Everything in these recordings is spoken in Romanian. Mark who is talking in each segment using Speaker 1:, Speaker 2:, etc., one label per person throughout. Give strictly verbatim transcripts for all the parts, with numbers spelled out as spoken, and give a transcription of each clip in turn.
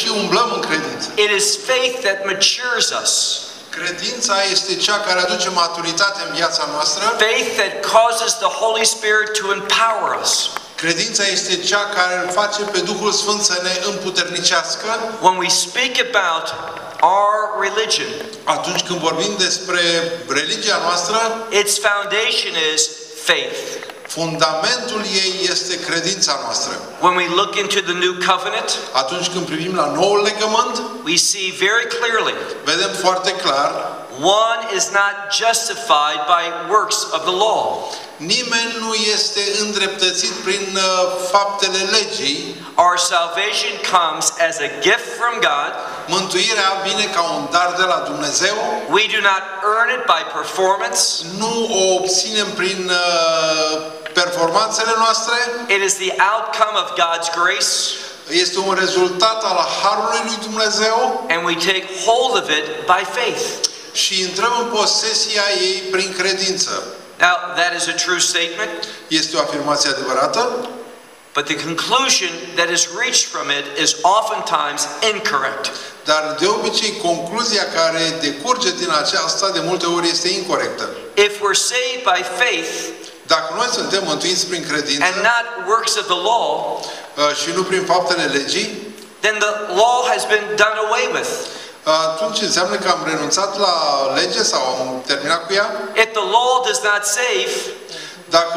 Speaker 1: și umblăm în credință.
Speaker 2: It is faith that matures us.
Speaker 1: Credința este cea care aduce maturitate în viața noastră.
Speaker 2: Faith that causes the Holy Spirit to empower us.
Speaker 1: Credința este cea care îl face pe Duhul Sfânt să ne împuternicească.
Speaker 2: When we speak about our religion,
Speaker 1: atunci când vorbim despre religia noastră,
Speaker 2: its foundation is faith.
Speaker 1: Fundamentul ei este credința noastră.
Speaker 2: When we look into the new covenant,
Speaker 1: atunci când privim la noul legământ,
Speaker 2: we see very clearly,
Speaker 1: vedem foarte clar,
Speaker 2: one is not justified by works of the law.
Speaker 1: Nimeni nu este îndreptățit prin uh, faptele legii.
Speaker 2: Our salvation comes as a gift from God.
Speaker 1: Mântuirea vine ca un dar de la Dumnezeu.
Speaker 2: We do not earn it by performance.
Speaker 1: Nu o obținem prin uh, performanțele noastre.
Speaker 2: It is the outcome of God's grace.
Speaker 1: Este un rezultat al harului lui Dumnezeu.
Speaker 2: And we take hold of it by faith.
Speaker 1: Și intrăm în posesia ei prin credință.
Speaker 2: Now, that is a true statement.
Speaker 1: Este o afirmație adevărată.
Speaker 2: But the conclusion that is reached from it is oftentimes incorrect.
Speaker 1: Dar de obicei concluzia care decurge din aceasta de multe ori este incorectă.
Speaker 2: If we're saved by faith,
Speaker 1: dacă noi suntem mântuiți prin credință
Speaker 2: and not works of the law,
Speaker 1: și nu prin faptele legii,
Speaker 2: then the law has been done away with.
Speaker 1: Atunci înseamnă că am renunțat la lege sau am terminat cu ea?
Speaker 2: If the law does not save,
Speaker 1: dacă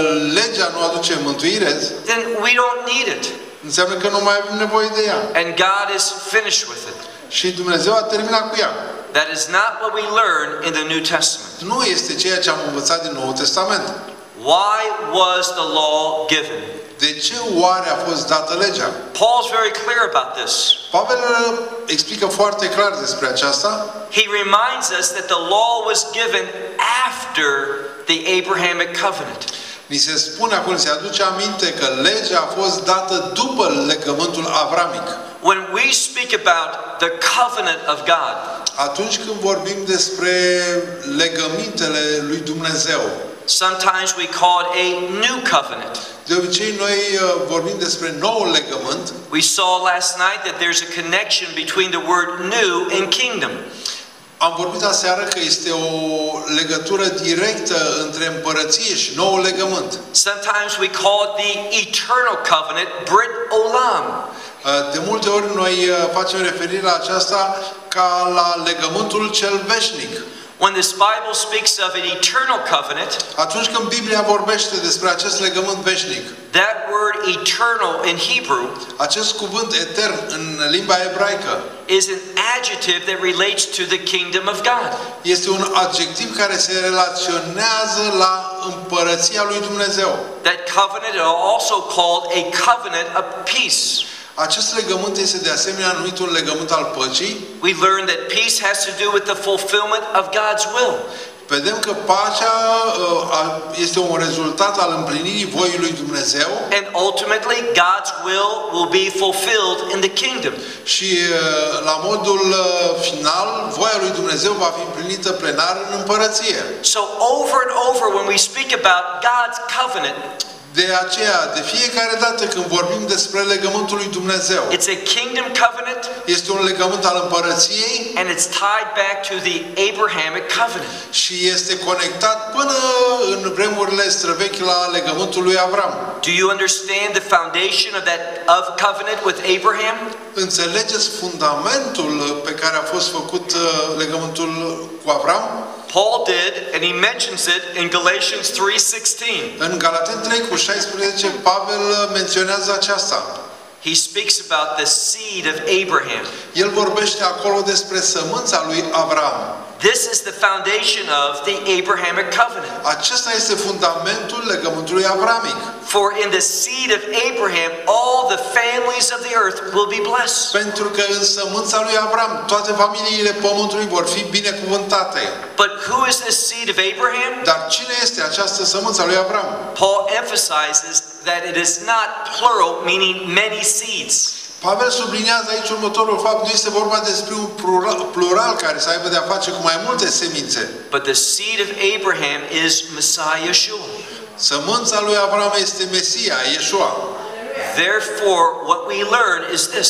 Speaker 1: legea nu aduce mântуire,
Speaker 2: then we don't need it.
Speaker 1: Înseamnă că nu mai avem nevoie de ea.
Speaker 2: And God is finished with it.
Speaker 1: Și Dumnezeu a terminat cu ea.
Speaker 2: That is not what we learn in the New Testament.
Speaker 1: Nu este ceea ce am învățat din Noul Testament.
Speaker 2: Why was the law given?
Speaker 1: De ce oare a fost dată legea?
Speaker 2: Paul's very clear about this.
Speaker 1: Pavel explică foarte clar despre aceasta.
Speaker 2: He reminds us that the law was given after the Abrahamic covenant.
Speaker 1: Ni se spune acolo, se aduce aminte că legea a fost dată după legământul avramic.
Speaker 2: When we speak about the covenant of God,
Speaker 1: atunci când vorbim despre legămintele lui Dumnezeu,
Speaker 2: sometimes we call it a new covenant.
Speaker 1: De obicei noi vorbim despre noul legământ.
Speaker 2: We saw last night that there's a connection between the word new and kingdom.
Speaker 1: Am vorbit aseară că este o legătură directă între împărăție și noul legământ.
Speaker 2: Sometimes we call it the eternal covenant, Brit Olam.
Speaker 1: De multe ori noi facem referire la aceasta ca la legământul cel veșnic.
Speaker 2: When this Bible speaks of an eternal covenant,
Speaker 1: atunci când Biblia vorbește despre acest legământ veșnic,
Speaker 2: that word eternal in Hebrew,
Speaker 1: acest cuvânt etern în limba ebraică,
Speaker 2: is an adjective that relates to the kingdom of God.
Speaker 1: Este un adjectiv care se relaționează la împărăția lui Dumnezeu.
Speaker 2: That covenant is also called a covenant of peace.
Speaker 1: Acest legământ este de asemenea numit un legământ al păcii.
Speaker 2: We learn that peace has to do with the fulfillment of God's will.
Speaker 1: Vedem că pacea este un rezultat al împlinirii voii lui Dumnezeu.
Speaker 2: And ultimately God's will will be fulfilled in the kingdom.
Speaker 1: Și la modul final voia lui Dumnezeu va fi împlinită plenar în împărăție.
Speaker 2: So over and over when we speak about God's covenant,
Speaker 1: de aceea, de fiecare dată când vorbim despre legământul lui Dumnezeu,
Speaker 2: it's a kingdom covenant,
Speaker 1: este un legământ al împărăției,
Speaker 2: and it's tied back to the Abrahamic covenant.
Speaker 1: Și este conectat până în vremurile străvechi la legământul lui Avram.
Speaker 2: Do you understand the foundation of that of covenant with Abraham?
Speaker 1: Înțelegeți fundamentul pe care a fost făcut legământul cu Avram?
Speaker 2: Paul did, and he mentions it in Galatians three sixteen.
Speaker 1: În Galateni trei cu șaisprezece, Pavel menționează aceasta.
Speaker 2: He speaks about the seed of Abraham.
Speaker 1: El vorbește acolo despre sămânța lui Avram.
Speaker 2: This is the foundation of the Abrahamic covenant.
Speaker 1: Acesta este fundamentul legământului avramic.
Speaker 2: For in the seed of Abraham all the families of the earth will be blessed.
Speaker 1: Pentru că în sămânța lui Avram toate familiile pământului vor fi binecuvântate.
Speaker 2: But who is this seed of Abraham?
Speaker 1: Dar cine este această sămânță a lui Avram?
Speaker 2: Paul emphasizes that it is not plural, meaning many seeds.
Speaker 1: Pavel subliniază aici următorul fapt, nu este vorba despre un plural, plural care să aibă de-a face cu mai multe semințe.
Speaker 2: But the seed of Abraham is Messiah Yeshua.
Speaker 1: Sămânța lui Avram este Mesia, Yeshua.
Speaker 2: Therefore, what we learn is this.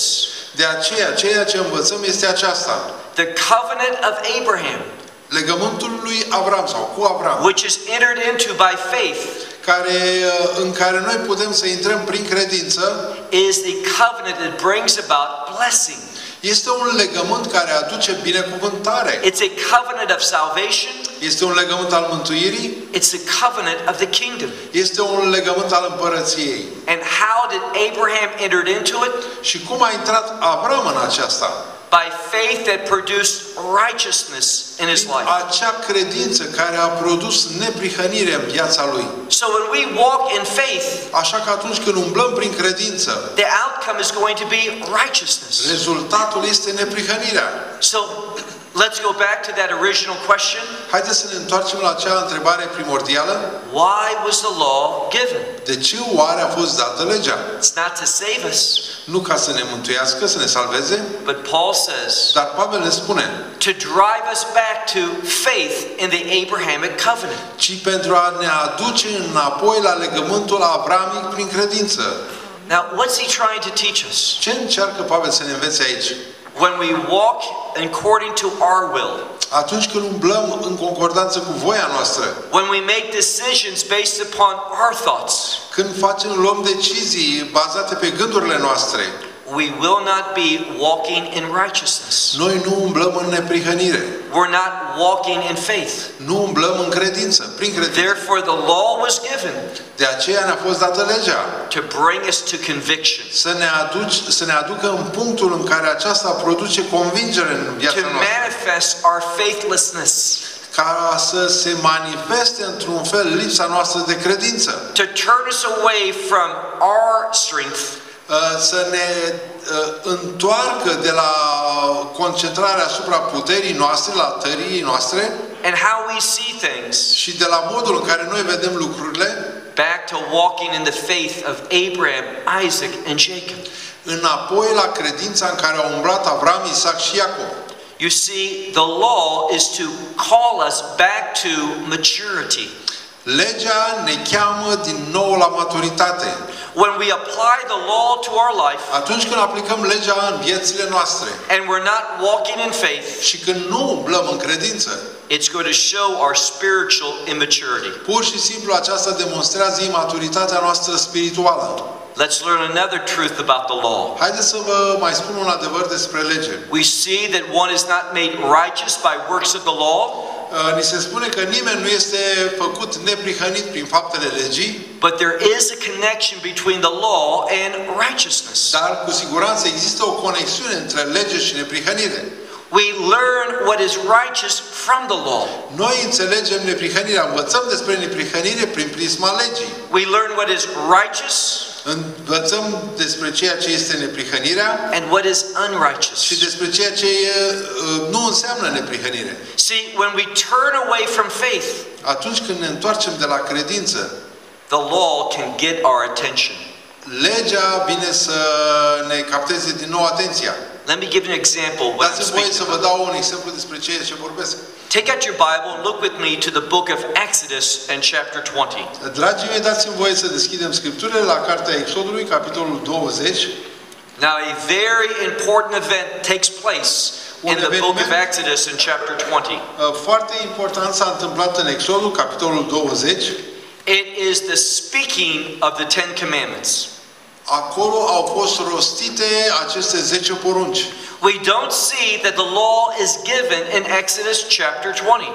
Speaker 1: De aceea, ceea ce învățăm este aceasta.
Speaker 2: The covenant of Abraham,
Speaker 1: Legământul lui Avram sau cu Avram,
Speaker 2: which is entered into by faith,
Speaker 1: care, în care noi putem să intrăm prin credință,
Speaker 2: is the covenant that brings about blessing.
Speaker 1: este un legământ care aduce binecuvântare.
Speaker 2: It's a covenant of salvation.
Speaker 1: Este un legământ al mântuirii.
Speaker 2: It's the covenant of the kingdom.
Speaker 1: Este un legământ al împărăției.
Speaker 2: And how did Abraham enter into it?
Speaker 1: Și cum a intrat Avram în aceasta?
Speaker 2: By faith that produced righteousness in his
Speaker 1: Prin
Speaker 2: life.
Speaker 1: acea credință care a produs neprihănire în viața lui.
Speaker 2: So when we walk in faith,
Speaker 1: Așa că atunci când umblăm prin credință,
Speaker 2: the outcome is going to be righteousness.
Speaker 1: rezultatul este neprihănirea.
Speaker 2: So let's go back to that original question.
Speaker 1: Haideți să ne întoarcem la acea întrebare primordială.
Speaker 2: Why was the law given?
Speaker 1: De ce oare a fost dată legea?
Speaker 2: It's not to save us,
Speaker 1: Nu ca să ne mântuiască, să ne salveze,
Speaker 2: but Paul says
Speaker 1: dar Pavel ne spune,
Speaker 2: to drive us back to faith in the Abrahamic covenant.
Speaker 1: ci pentru a ne aduce înapoi la legământul avramic prin credință.
Speaker 2: Now, what's he trying to teach us?
Speaker 1: Ce încearcă Pavel să ne învețe aici?
Speaker 2: When we walk according to our will,
Speaker 1: Atunci când umblăm în concordanță cu voia noastră,
Speaker 2: when we make decisions based upon our thoughts,
Speaker 1: când facem, luăm decizii bazate pe gândurile noastre,
Speaker 2: we will not be walking in righteousness.
Speaker 1: noi nu umblăm în neprihănire,
Speaker 2: We're not walking in faith.
Speaker 1: nu umblăm în credință, prin credință.
Speaker 2: Therefore, the law was given
Speaker 1: De aceea ne-a fost dată legea,
Speaker 2: to bring us to conviction,
Speaker 1: să ne, aduci, să ne aducă în punctul în care aceasta produce convingere în viața
Speaker 2: to
Speaker 1: noastră,
Speaker 2: manifest our faithlessness,
Speaker 1: ca să se manifeste într-un fel lipsa noastră de credință,
Speaker 2: to turn us away from our strength
Speaker 1: să ne întoarcă de la concentrarea asupra puterii noastre, la tăriei noastre
Speaker 2: and how we see things,
Speaker 1: și de la modul în care noi vedem lucrurile,
Speaker 2: back to walking in the faith of Abraham, Isaac, and Jacob.
Speaker 1: înapoi la credința în care au umblat Avram, Isaac și Iacov.
Speaker 2: You see, the law is to call us back to maturity.
Speaker 1: Legea ne cheamă din nou la maturitate.
Speaker 2: When we apply the law to our life
Speaker 1: Atunci când aplicăm legea în viețile noastre
Speaker 2: and we're not walking in faith,
Speaker 1: și când nu umblăm în credință,
Speaker 2: it's going to show our spiritual immaturity.
Speaker 1: pur și simplu aceasta demonstrează imaturitatea noastră spirituală.
Speaker 2: Let's learn another truth about the law.
Speaker 1: Haideți să vă mai spun un adevăr despre lege.
Speaker 2: We see that one is not made righteous by works of the law,
Speaker 1: Ni se spune că nimeni nu este făcut neprihănit prin faptele legii,
Speaker 2: but there is a connection between the law and righteousness.
Speaker 1: dar cu siguranță există o conexiune între lege și neprihănire.
Speaker 2: We learn what is righteous from the law.
Speaker 1: Noi înțelegem neprihănirea, învățăm despre neprihănire prin prisma legii.
Speaker 2: We learn what is righteous
Speaker 1: Învățăm despre ceea ce este neprihănirea
Speaker 2: and what is
Speaker 1: și
Speaker 2: unrighteous.
Speaker 1: despre ceea ce uh, nu înseamnă neprihănire.
Speaker 2: See, when we turn away from faith,
Speaker 1: Atunci când ne întoarcem de la credință,
Speaker 2: the law can get our attention.
Speaker 1: legea vine să ne capteze din nou atenția.
Speaker 2: Let me give you an example of what I'm
Speaker 1: Dați-mi voie să
Speaker 2: speaking
Speaker 1: vă
Speaker 2: about.
Speaker 1: dau un exemplu despre ceea ce vorbesc.
Speaker 2: Take out your Bible and look with me to the book of Exodus and chapter twenty.
Speaker 1: Dragii mei, dați-mi voie să deschidem Scripturile la Cartea Exodului, capitolul douăzeci.
Speaker 2: Now, a very important event takes place in the book of Exodus in chapter twenty.
Speaker 1: Foarte important s-a întâmplat în Exodul, capitolul douăzeci.
Speaker 2: It is the speaking of the Ten Commandments.
Speaker 1: Acolo au fost rostite aceste zece porunci.
Speaker 2: We don't see that the law is given in Exodus chapter twenty.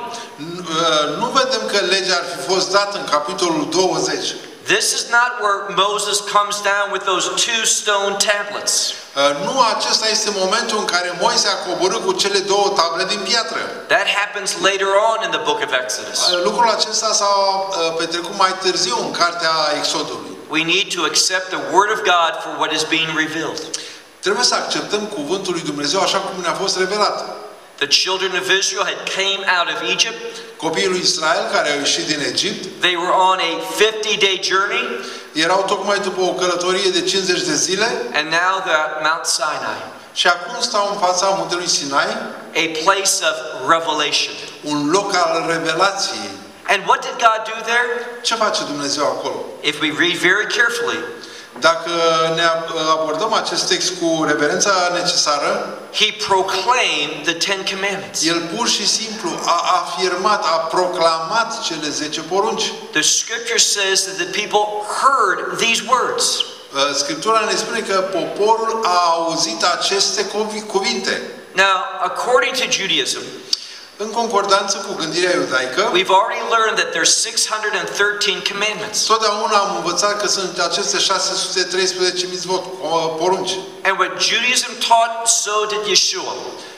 Speaker 1: Nu vedem că legea ar fi fost dată în capitolul douăzeci.
Speaker 2: This is not where Moses comes down with those two stone tablets.
Speaker 1: Nu acesta este momentul în care Moise a coborât cu cele două table din piatră.
Speaker 2: That happens later on in the book of Exodus.
Speaker 1: Lucrul acesta s-a petrecut mai târziu în cartea Exodului.
Speaker 2: We need to accept the word of God for what is being revealed.
Speaker 1: Trebuie să acceptăm cuvântul lui Dumnezeu așa cum ne-a fost revelat.
Speaker 2: The children of Israel had came out of Egypt.
Speaker 1: Copiii lui Israel care au ieșit din Egipt,
Speaker 2: They were on a fifty-day journey,
Speaker 1: erau tocmai după o călătorie de cincizeci de zile
Speaker 2: and now they're at Mount Sinai,
Speaker 1: și acum stau în fața muntelui Sinai,
Speaker 2: a place of revelation.
Speaker 1: un loc al revelației.
Speaker 2: And what did God do there?
Speaker 1: Ce face Dumnezeu acolo?
Speaker 2: If we read very carefully,
Speaker 1: Dacă ne abordăm acest text cu reverența necesară,
Speaker 2: he proclaimed the Ten Commandments.
Speaker 1: el pur și simplu a afirmat, a proclamat cele zece porunci.
Speaker 2: The scripture says that the people heard these words.
Speaker 1: Scriptura ne spune că poporul a auzit aceste cuvinte.
Speaker 2: Now, according to Judaism,
Speaker 1: în concordanță cu gândirea iudaică,
Speaker 2: we've already learned that there's six hundred thirteen commandments.
Speaker 1: Totdeauna am învățat că sunt aceste șase sute treisprezece mitzvot, porunci.
Speaker 2: And what Judaism taught, so did Yeshua.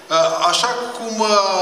Speaker 1: Așa cum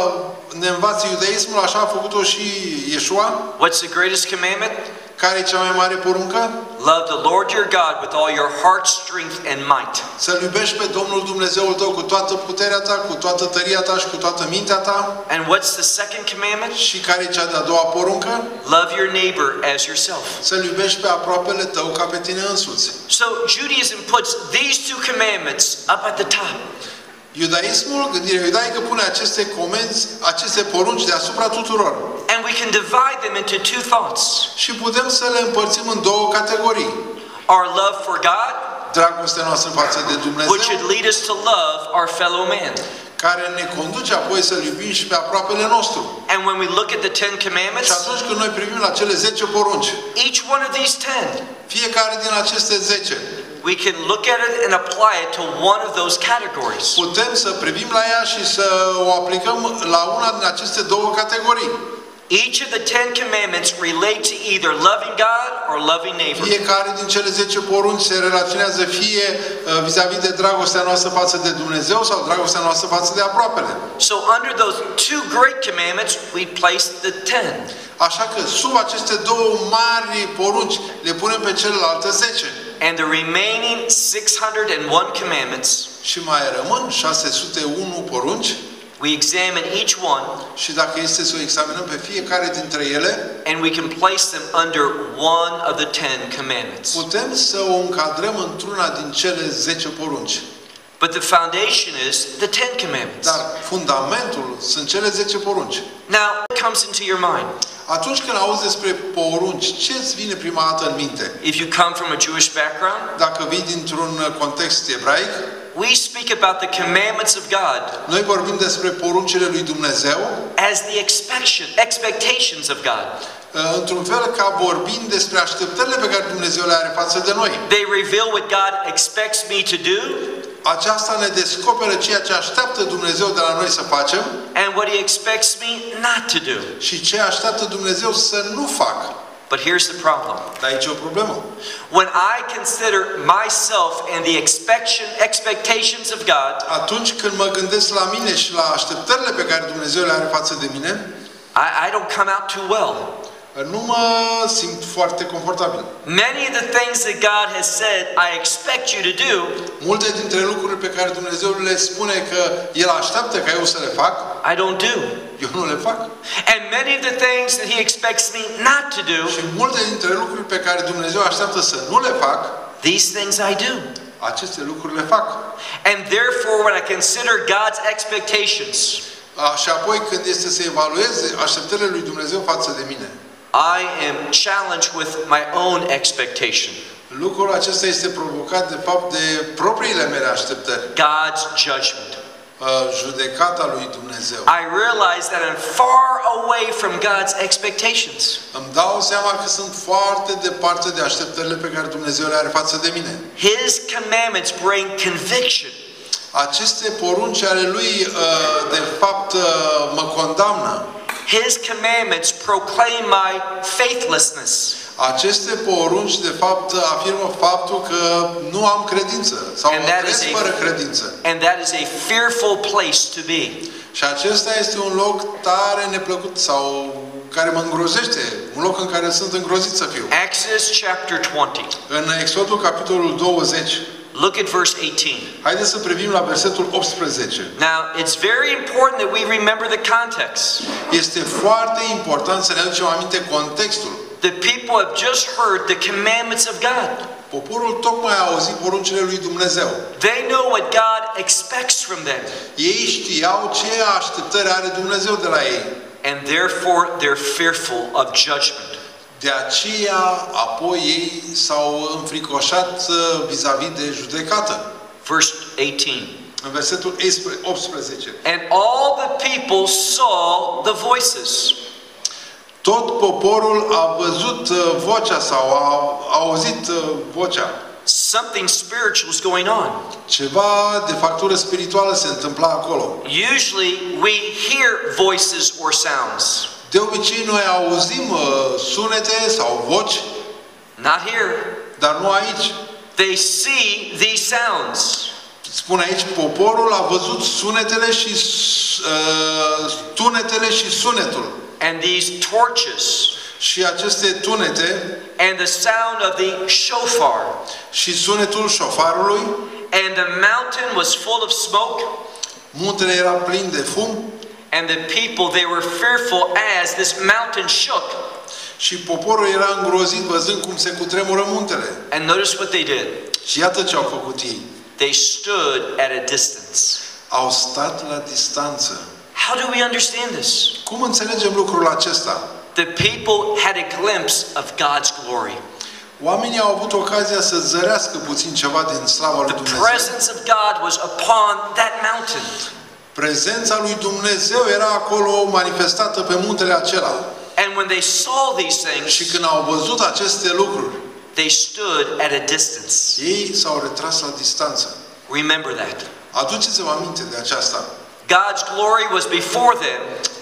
Speaker 1: ne învață iudaismul, așa a făcut-o și Yeshua.
Speaker 2: What's the greatest commandment?
Speaker 1: Care e cea mai mare poruncă?
Speaker 2: Love the Lord your God with all your heart, strength and might.
Speaker 1: Să-L iubești pe Domnul Dumnezeul tău cu toată puterea ta, cu toată tăria ta și cu toată mintea ta.
Speaker 2: And what's the second commandment?
Speaker 1: Și care e cea de-a doua poruncă?
Speaker 2: Love your neighbor as yourself.
Speaker 1: Să-L iubești pe aproapele tău ca pe tine însuți.
Speaker 2: So Judaism puts these two commandments up at the top.
Speaker 1: Iudaismul, gândirea iudaică, pune aceste comenzi, aceste porunci deasupra tuturor.
Speaker 2: And we can divide them into two thoughts.
Speaker 1: Și putem să le împărțim în două categorii.
Speaker 2: Our love for God,
Speaker 1: dragostea noastră față de Dumnezeu,
Speaker 2: which should lead us to love our fellow man.
Speaker 1: Care ne conduce apoi să-L iubim și pe aproapele nostru.
Speaker 2: And when we look at the Ten Commandments,
Speaker 1: și atunci când noi privim la cele zece porunci,
Speaker 2: each one of these ten,
Speaker 1: fiecare din aceste zece,
Speaker 2: we can look at it and apply it to one of those categories.
Speaker 1: Putem să privim la ea și să o aplicăm la una din aceste două categorii.
Speaker 2: Each of the Ten Commandments relate to either loving God or loving neighbor.
Speaker 1: Fiecare din cele zece porunci se relaționează fie vis-a-vis de dragostea noastră față de Dumnezeu sau dragostea noastră față de aproapele.
Speaker 2: So under those two great commandments, we place the ten.
Speaker 1: Așa că sub aceste două mari porunci le punem pe celelalte zece.
Speaker 2: And the remaining six hundred one commandments,
Speaker 1: și mai rămân șase sute unu porunci.
Speaker 2: We examine each one,
Speaker 1: și dacă este să o examinăm pe fiecare dintre ele,
Speaker 2: and we can place them under one of the ten commandments.
Speaker 1: Putem să o încadrăm într-una din cele zece porunci.
Speaker 2: But the foundation is the Ten Commandments.
Speaker 1: Dar fundamentul sunt cele zece porunci.
Speaker 2: Now, it comes into your mind.
Speaker 1: Atunci când auzi despre porunci, ce îți vine prima dată în minte?
Speaker 2: If you come from a Jewish background,
Speaker 1: dacă vii dintr-un context ebraic,
Speaker 2: we speak about the commandments of God.
Speaker 1: Noi vorbim despre poruncile lui Dumnezeu
Speaker 2: as the expectation, expectations of God.
Speaker 1: Într-un fel ca vorbind despre așteptările pe care Dumnezeu le are față de noi.
Speaker 2: They reveal what God expects me to do.
Speaker 1: Aceasta ne descoperă ceea ce așteaptă Dumnezeu de la noi să facem.
Speaker 2: And what He expects me not to do.
Speaker 1: Și ce așteaptă Dumnezeu să nu fac.
Speaker 2: But here's the problem.
Speaker 1: Dar aici e o problemă.
Speaker 2: When I consider myself and the expectation, expectations of God,
Speaker 1: atunci când mă gândesc la mine și la așteptările pe care Dumnezeu le are față de mine,
Speaker 2: I, I don't come out too well.
Speaker 1: Nu mă simt foarte confortabil.
Speaker 2: Many of the things that God has said, I expect you to do.
Speaker 1: Multe dintre lucrurile pe care Dumnezeu le spune că El așteaptă ca eu să le fac,
Speaker 2: I don't do.
Speaker 1: Eu nu le fac.
Speaker 2: And many of the things that He expects me not to do.
Speaker 1: Și multe dintre lucrurile pe care Dumnezeu așteaptă să nu le fac,
Speaker 2: these things I do.
Speaker 1: Aceste lucruri le fac.
Speaker 2: And therefore, when I consider God's expectations,
Speaker 1: și apoi când este să evalueze așteptările lui Dumnezeu față de mine,
Speaker 2: I am challenged with my own expectation.
Speaker 1: Lucrul acesta este provocat de fapt de propriile mele așteptări.
Speaker 2: God's judgment.
Speaker 1: Judecata lui Dumnezeu.
Speaker 2: I realize that I'm far away from God's expectations.
Speaker 1: Îmi dau seama că sunt foarte departe de așteptările pe care Dumnezeu le are față de mine.
Speaker 2: His commandments bring conviction.
Speaker 1: Aceste porunci ale lui de fapt mă condamnă.
Speaker 2: His commandments proclaim my faithlessness.
Speaker 1: Aceste porunci de fapt afirmă faptul că nu am credință sau mă cresc fără credință.
Speaker 2: And that is a fearful place to be.
Speaker 1: Și acesta este un loc tare neplăcut sau care mă îngrozește, un loc în care sunt îngrozit să fiu.
Speaker 2: Exodus chapter twenty.
Speaker 1: În Exodul capitolul douăzeci.
Speaker 2: Look at verse eighteen.
Speaker 1: Haideți să privim la versetul optsprezece.
Speaker 2: Now, it's very important that we remember the context.
Speaker 1: Este foarte important să ne aducem aminte contextul.
Speaker 2: The people have just heard the commandments of God.
Speaker 1: Poporul tocmai a auzit poruncile lui Dumnezeu.
Speaker 2: They know what God expects from them.
Speaker 1: Ei știau ce așteptări are Dumnezeu de la ei.
Speaker 2: And therefore they're fearful of judgment.
Speaker 1: De aceea, apoi ei s-au înfricoșat vis-a-vis de judecată.
Speaker 2: Verse eighteen.
Speaker 1: În versetul optsprezece.
Speaker 2: And all the people saw the voices.
Speaker 1: Tot poporul a văzut vocea sau a auzit vocea.
Speaker 2: Something spiritual was going on.
Speaker 1: Ceva de factură spirituală se întâmpla acolo.
Speaker 2: Usually we hear voices or sounds.
Speaker 1: De obicei noi auzim uh, sunete sau voci.
Speaker 2: Not here.
Speaker 1: Dar nu aici.
Speaker 2: They see these sounds.
Speaker 1: Spune aici, poporul a văzut sunetele și uh, tunetele și sunetul.
Speaker 2: And these torches.
Speaker 1: Și aceste tunete.
Speaker 2: And the sound of the shofar.
Speaker 1: Și sunetul șofarului.
Speaker 2: And the mountain was full of smoke.
Speaker 1: Muntele era plin de fum.
Speaker 2: And the people, they were fearful as this mountain shook.
Speaker 1: Și poporul era îngrozit văzând cum se cutremură muntele.
Speaker 2: And notice what they did.
Speaker 1: Și iată ce au făcut ei.
Speaker 2: They stood at a distance.
Speaker 1: Au stat la distanță.
Speaker 2: How do we understand this?
Speaker 1: Cum înțelegem lucrul acesta?
Speaker 2: The people had a glimpse of God's glory.
Speaker 1: Oamenii au avut ocazia să zărească puțin ceva din slava lui Dumnezeu.
Speaker 2: The presence of God was upon that mountain.
Speaker 1: Prezența lui Dumnezeu era acolo manifestată pe muntele acela.
Speaker 2: And when they saw these things,
Speaker 1: și când au văzut aceste lucruri,
Speaker 2: they stood at a distance.
Speaker 1: Ei s-au retras la distanță.
Speaker 2: Remember that.
Speaker 1: Aduceți-vă aminte de aceasta.
Speaker 2: God's glory was before them.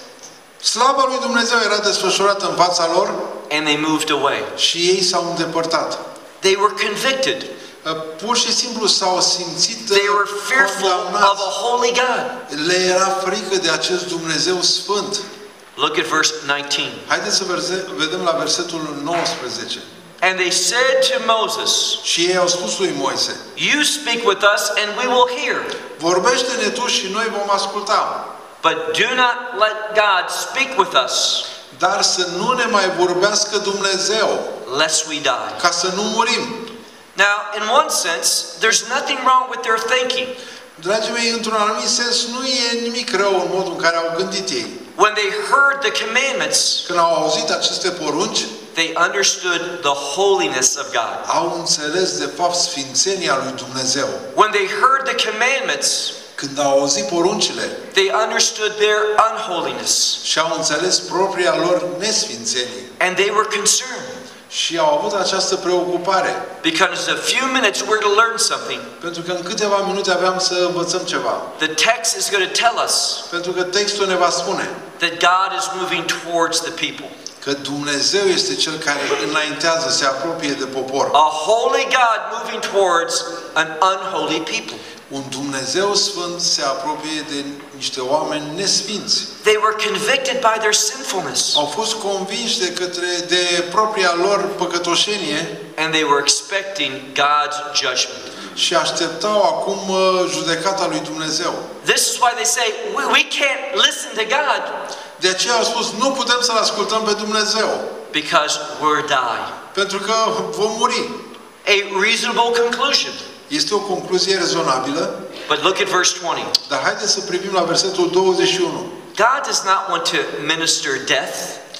Speaker 1: Slava lui Dumnezeu era desfășurată în fața lor.
Speaker 2: And they moved away.
Speaker 1: Și ei s-au îndepărtat.
Speaker 2: They were convicted.
Speaker 1: Pur și simplu s-au simțit
Speaker 2: They were fearful of a holy God.
Speaker 1: Le era frică de acest Dumnezeu sfânt.
Speaker 2: Look at verse nineteen.
Speaker 1: Haideți să vedem la versetul nouăsprezece.
Speaker 2: And they said to Moses,
Speaker 1: și ei au spus lui Moise,
Speaker 2: you speak with us and we will hear.
Speaker 1: Vorbește-ne tu și noi vom asculta.
Speaker 2: But do not let God speak with us.
Speaker 1: Dar să nu ne mai vorbească Dumnezeu.
Speaker 2: Lest we die.
Speaker 1: Ca să nu murim.
Speaker 2: Now, in one sense, there's nothing wrong with their thinking.
Speaker 1: Dragii mei, într-un anumit sens, nu e nimic rău în modul în care au gândit ei.
Speaker 2: When they heard the commandments,
Speaker 1: când au auzit aceste porunci,
Speaker 2: they understood the holiness of God.
Speaker 1: Au înțeles de fapt sfințenia lui Dumnezeu.
Speaker 2: When they heard the commandments,
Speaker 1: când au auzit poruncile,
Speaker 2: they understood their unholiness.
Speaker 1: Și au înțeles propria lor nesfințenie.
Speaker 2: And they were concerned.
Speaker 1: Și au avut această preocupare.
Speaker 2: Because in a few minutes we're to learn something.
Speaker 1: Pentru că în câteva minute aveam să învățăm ceva.
Speaker 2: The text is going to tell us.
Speaker 1: Pentru că textul ne va spune.
Speaker 2: That God is moving towards the people.
Speaker 1: Că Dumnezeu este cel care înaintează, se apropie de popor.
Speaker 2: A holy God moving towards an unholy people.
Speaker 1: Un Dumnezeu sfânt se apropie de niște oameni nesfinți.
Speaker 2: They were convicted by their sinfulness.
Speaker 1: Au fost convinși de către de propria lor păcătoșenie.
Speaker 2: And they were expecting God's judgment.
Speaker 1: Și așteptau acum judecata lui Dumnezeu.
Speaker 2: This is why they say we, we can't listen to God.
Speaker 1: De aceea au spus nu putem să-l ascultăm pe Dumnezeu.
Speaker 2: Because we'll die.
Speaker 1: Pentru că vom muri.
Speaker 2: A reasonable conclusion.
Speaker 1: Este o concluzie rezonabilă.
Speaker 2: But look at verse twenty.
Speaker 1: Dar haideți să privim la versetul douăzeci și unu.
Speaker 2: God does not want to minister death.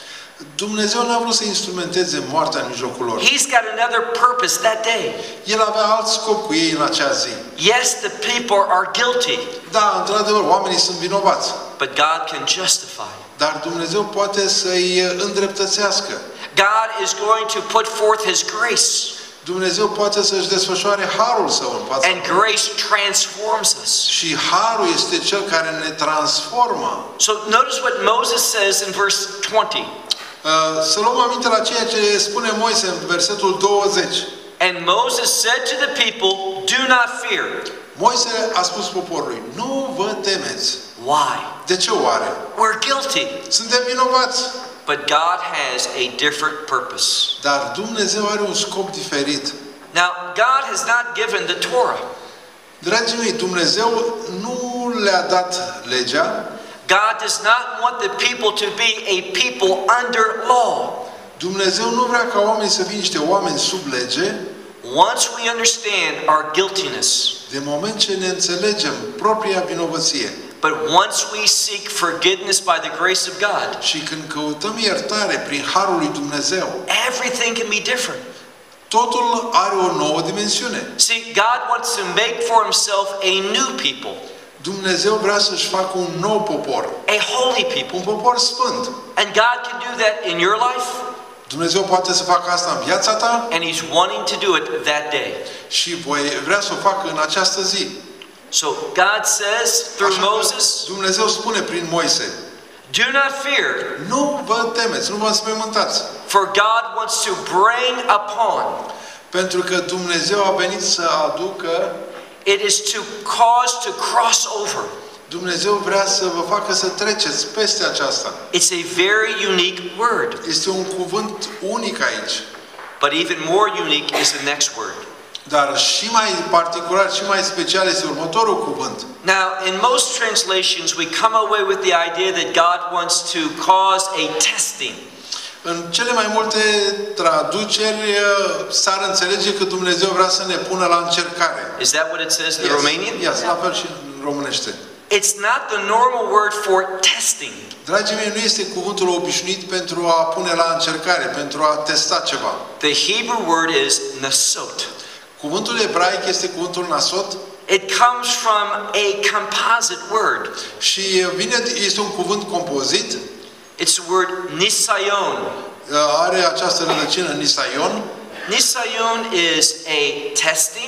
Speaker 1: Dumnezeu n-a vrut să instrumenteze moartea în mijlocul lor.
Speaker 2: He's got another purpose that day.
Speaker 1: El avea alt scop cu ei în acea zi.
Speaker 2: Yes, the people are guilty.
Speaker 1: Da, într-adevăr, oamenii sunt vinovați.
Speaker 2: But God can justify.
Speaker 1: Dar Dumnezeu poate să-i îndreptățească.
Speaker 2: God is going to put forth His grace.
Speaker 1: Dumnezeu poate să-și desfășoare harul său în fața.
Speaker 2: And grace transforms us.
Speaker 1: Și harul este cel care ne transformă.
Speaker 2: So notice what Moses says in verse twenty.
Speaker 1: Uh, să luăm aminte la ceea ce spune Moise în versetul douăzeci.
Speaker 2: And Moses said to the people, do not fear.
Speaker 1: Moise a spus poporului, nu vă temeți.
Speaker 2: Why?
Speaker 1: De ce oare?
Speaker 2: We're guilty.
Speaker 1: Suntem vinovați.
Speaker 2: But God has a different purpose.
Speaker 1: Dar Dumnezeu are un scop diferit.
Speaker 2: Now, God has not given the Torah.
Speaker 1: Dragii mei, Dumnezeu nu le-a dat legea.
Speaker 2: God does not want the people to be a people under law.
Speaker 1: Dumnezeu nu vrea ca oamenii să fie niște oameni sub lege.
Speaker 2: Once we understand our guiltiness,
Speaker 1: de moment ce ne înțelegem propria vinovăție,
Speaker 2: But once we seek forgiveness by the grace of God,
Speaker 1: și când căutăm iertare prin harul lui Dumnezeu,
Speaker 2: everything can be different.
Speaker 1: totul are o nouă dimensiune.
Speaker 2: See, God wants to make for himself a new people,
Speaker 1: Dumnezeu vrea să-și facă un nou popor,
Speaker 2: a holy people.
Speaker 1: un popor sfânt.
Speaker 2: And God can do that in your life,
Speaker 1: Dumnezeu poate să facă asta în viața ta
Speaker 2: and he's wanting to do it that day.
Speaker 1: și voi vrea să o facă în această zi.
Speaker 2: So God says through
Speaker 1: Așa că
Speaker 2: Moses,
Speaker 1: Dumnezeu spune prin Moise,
Speaker 2: do not fear,
Speaker 1: nu vă temeți, nu vă înspăimântați,
Speaker 2: for God wants to bring upon.
Speaker 1: pentru că Dumnezeu a venit să aducă,
Speaker 2: It is to cause to cross over.
Speaker 1: Dumnezeu vrea să vă facă să treceți peste aceasta.
Speaker 2: It's a very unique word.
Speaker 1: Este un cuvânt unic aici.
Speaker 2: But even more unique is the next word.
Speaker 1: Dar și mai particular și mai special este următorul cuvânt.
Speaker 2: Now, in most translations, we come away with the idea that God wants to cause a testing.
Speaker 1: În cele mai multe traduceri s-ar înțelege că Dumnezeu vrea să ne pună la încercare.
Speaker 2: Is that what it says in
Speaker 1: Yes,
Speaker 2: the Romanian?
Speaker 1: yes, la fel și în românește.
Speaker 2: It's not the normal word for testing.
Speaker 1: Dragii mei, nu este cuvântul obișnuit pentru a pune la încercare, pentru a testa ceva.
Speaker 2: The Hebrew word is nasot.
Speaker 1: Cuvântul ebraic este cuvântul nasot
Speaker 2: It comes from a composite word.
Speaker 1: și vine, este un cuvânt compozit.
Speaker 2: It's the word nisayon.
Speaker 1: Are această rădăcină nisaion.
Speaker 2: Nisayon is a testing,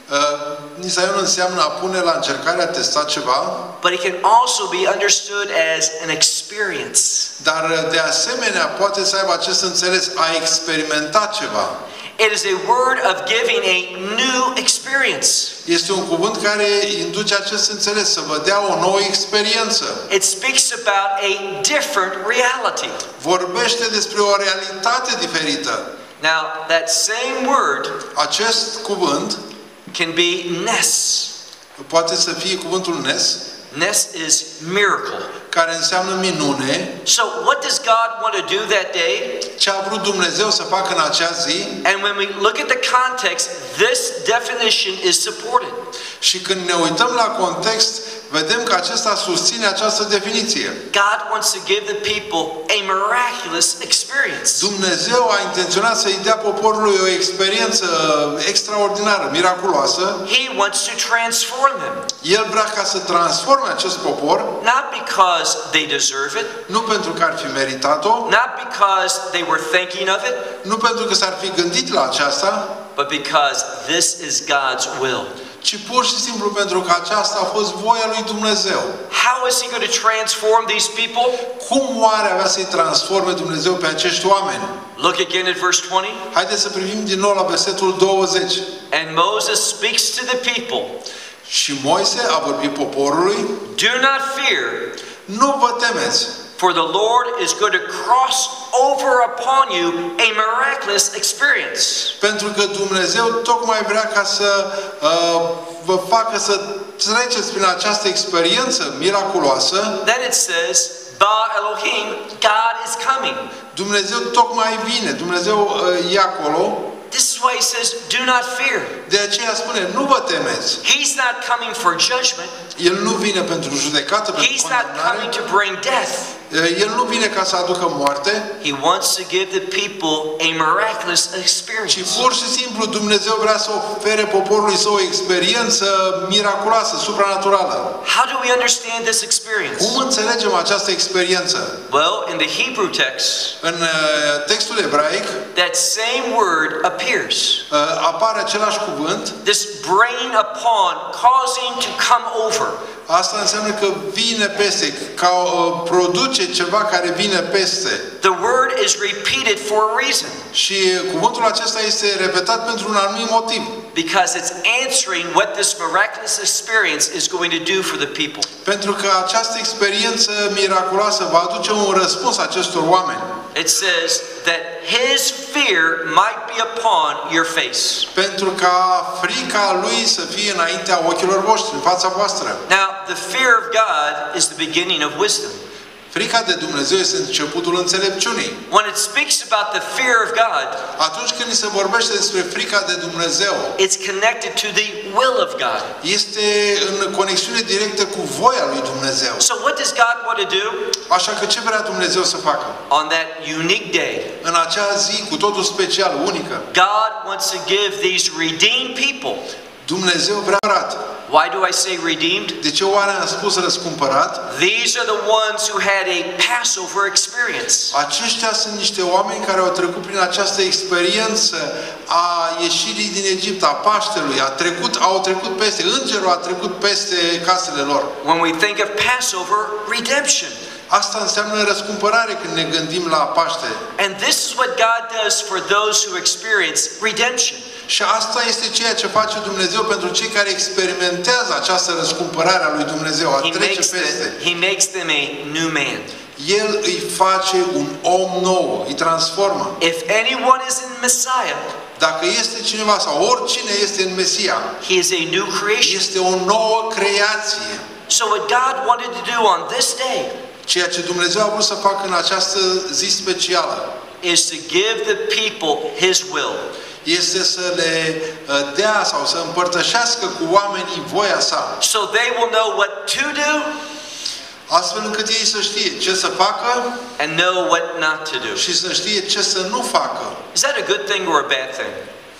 Speaker 1: Nisaion înseamnă a pune la încercare, a testa ceva,
Speaker 2: but it can also be understood as an experience.
Speaker 1: dar de asemenea poate să aibă acest înțeles, a experimenta ceva.
Speaker 2: It is a word of giving a new experience.
Speaker 1: Este un cuvânt care induce acest înțeles, să vă dea o nouă experiență.
Speaker 2: It speaks about a different reality.
Speaker 1: Vorbește despre o realitate diferită.
Speaker 2: Now, that same word
Speaker 1: Acest cuvânt
Speaker 2: can be nes.
Speaker 1: poate să fie cuvântul nes,
Speaker 2: Nes is miracle.
Speaker 1: care înseamnă minune.
Speaker 2: So, what does God want to do that day?
Speaker 1: Ce a vrut Dumnezeu să facă în acea zi.
Speaker 2: And when we look at the context, this definition is supported.
Speaker 1: Și când ne uităm la context, vedem că acesta susține această definiție.
Speaker 2: God wants to give the people a miraculous experience.
Speaker 1: Dumnezeu a intenționat să-i dea poporului o experiență extraordinară, miraculoasă.
Speaker 2: He wants to transform them.
Speaker 1: El vrea ca să transforme acest popor,
Speaker 2: Not because they deserve it,
Speaker 1: nu pentru că ar fi meritat-o,
Speaker 2: not because they were thinking of it,
Speaker 1: nu pentru că s-ar fi gândit la aceasta,
Speaker 2: but because this is God's will.
Speaker 1: ci pur și simplu pentru că aceasta a fost voia lui Dumnezeu.
Speaker 2: How is He going to transform these people?
Speaker 1: Cum oare avea să-i transforme Dumnezeu pe acești oameni?
Speaker 2: Look again at verse twenty.
Speaker 1: Haideți să privim din nou la versetul douăzeci.
Speaker 2: And Moses speaks to the people.
Speaker 1: Și Moise a vorbit poporului,
Speaker 2: Do not fear,
Speaker 1: nu vă temeți,
Speaker 2: for the Lord is going to cross over upon you a miraculous experience.
Speaker 1: pentru că Dumnezeu tocmai vrea ca să uh, vă facă să treceți prin această experiență miraculoasă.
Speaker 2: Then it says, Ba Elohim, God is coming.
Speaker 1: Dumnezeu tocmai vine, Dumnezeu uh, e acolo.
Speaker 2: This is why he says, do not fear.
Speaker 1: De aceea spune, nu vă temeți.
Speaker 2: He's not coming for judgment.
Speaker 1: El nu vine pentru judecată, pentru
Speaker 2: He's not
Speaker 1: condamnare.
Speaker 2: coming to bring death.
Speaker 1: El nu vine ca să aducă moarte,
Speaker 2: He wants to give the people a miraculous
Speaker 1: ci
Speaker 2: experience.
Speaker 1: pur și simplu Dumnezeu vrea să ofere poporului său o experiență miraculoasă, supranaturală.
Speaker 2: How do we understand this experience?
Speaker 1: Cum înțelegem această experiență?
Speaker 2: Well, in the Hebrew text,
Speaker 1: În uh, textul ebraic
Speaker 2: that same word appears.
Speaker 1: uh, apare același cuvânt.
Speaker 2: This bringing upon, causing to come over.
Speaker 1: Asta înseamnă că vine peste, ca uh, produce ceva care vine peste.
Speaker 2: The word is repeated for a reason.
Speaker 1: Și cuvântul acesta este repetat pentru un anumit motiv.
Speaker 2: Because it's answering what this miraculous experience is going to do for the people.
Speaker 1: Pentru că această experiență miraculoasă va aduce un răspuns acestor oameni.
Speaker 2: It says that his fear might be upon your face.
Speaker 1: Pentru ca frica lui să fie înaintea ochilor voștri, în fața voastră.
Speaker 2: Now, the fear of God is the beginning of wisdom.
Speaker 1: Frica de Dumnezeu este începutul înțelepciunii.
Speaker 2: When it speaks about the fear of God,
Speaker 1: Atunci când ni se vorbește despre frica de Dumnezeu,
Speaker 2: it's connected to the will of God.
Speaker 1: este în conexiune directă cu voia lui Dumnezeu.
Speaker 2: So what does God want to do?
Speaker 1: Așa că ce vrea Dumnezeu să facă?
Speaker 2: On that unique day,
Speaker 1: În acea zi cu totul special, unică,
Speaker 2: God wants to give these redeemed people.
Speaker 1: Dumnezeu vrea rat.
Speaker 2: Why do I say redeemed?
Speaker 1: De ce oare am spus răscumpărat?
Speaker 2: These are the ones who had a Passover experience.
Speaker 1: Aceștia sunt niște oameni care au trecut prin această experiență a ieșirii din Egipt, a Paștelui, a trecut, au trecut peste, îngerul a trecut peste casele lor.
Speaker 2: When we think of Passover, redemption.
Speaker 1: Asta înseamnă răscumpărare când ne gândim la Paște.
Speaker 2: And this is what God does for those who experience redemption.
Speaker 1: Și asta este ceea ce face Dumnezeu pentru cei care experimentează această răscumpărare a lui Dumnezeu, a
Speaker 2: He
Speaker 1: trece
Speaker 2: makes
Speaker 1: peste.
Speaker 2: them, he makes them a new man.
Speaker 1: El îi face un om nou, îi transformă.
Speaker 2: If anyone is in Messiah,
Speaker 1: Dacă este cineva sau oricine este în Mesia,
Speaker 2: he is a new creation.
Speaker 1: este o nouă creație.
Speaker 2: So what God wanted to do on this day
Speaker 1: Ceea ce Dumnezeu a vrut să facă în această zi specială
Speaker 2: is to give the people His will.
Speaker 1: este să le uh, dea sau să împărtășească cu oamenii voia sa.
Speaker 2: So they will know what to do
Speaker 1: Astfel încât ei să știe ce să facă
Speaker 2: and know what not to do.
Speaker 1: și să știe ce să nu facă.
Speaker 2: Is that a good thing or a bad thing?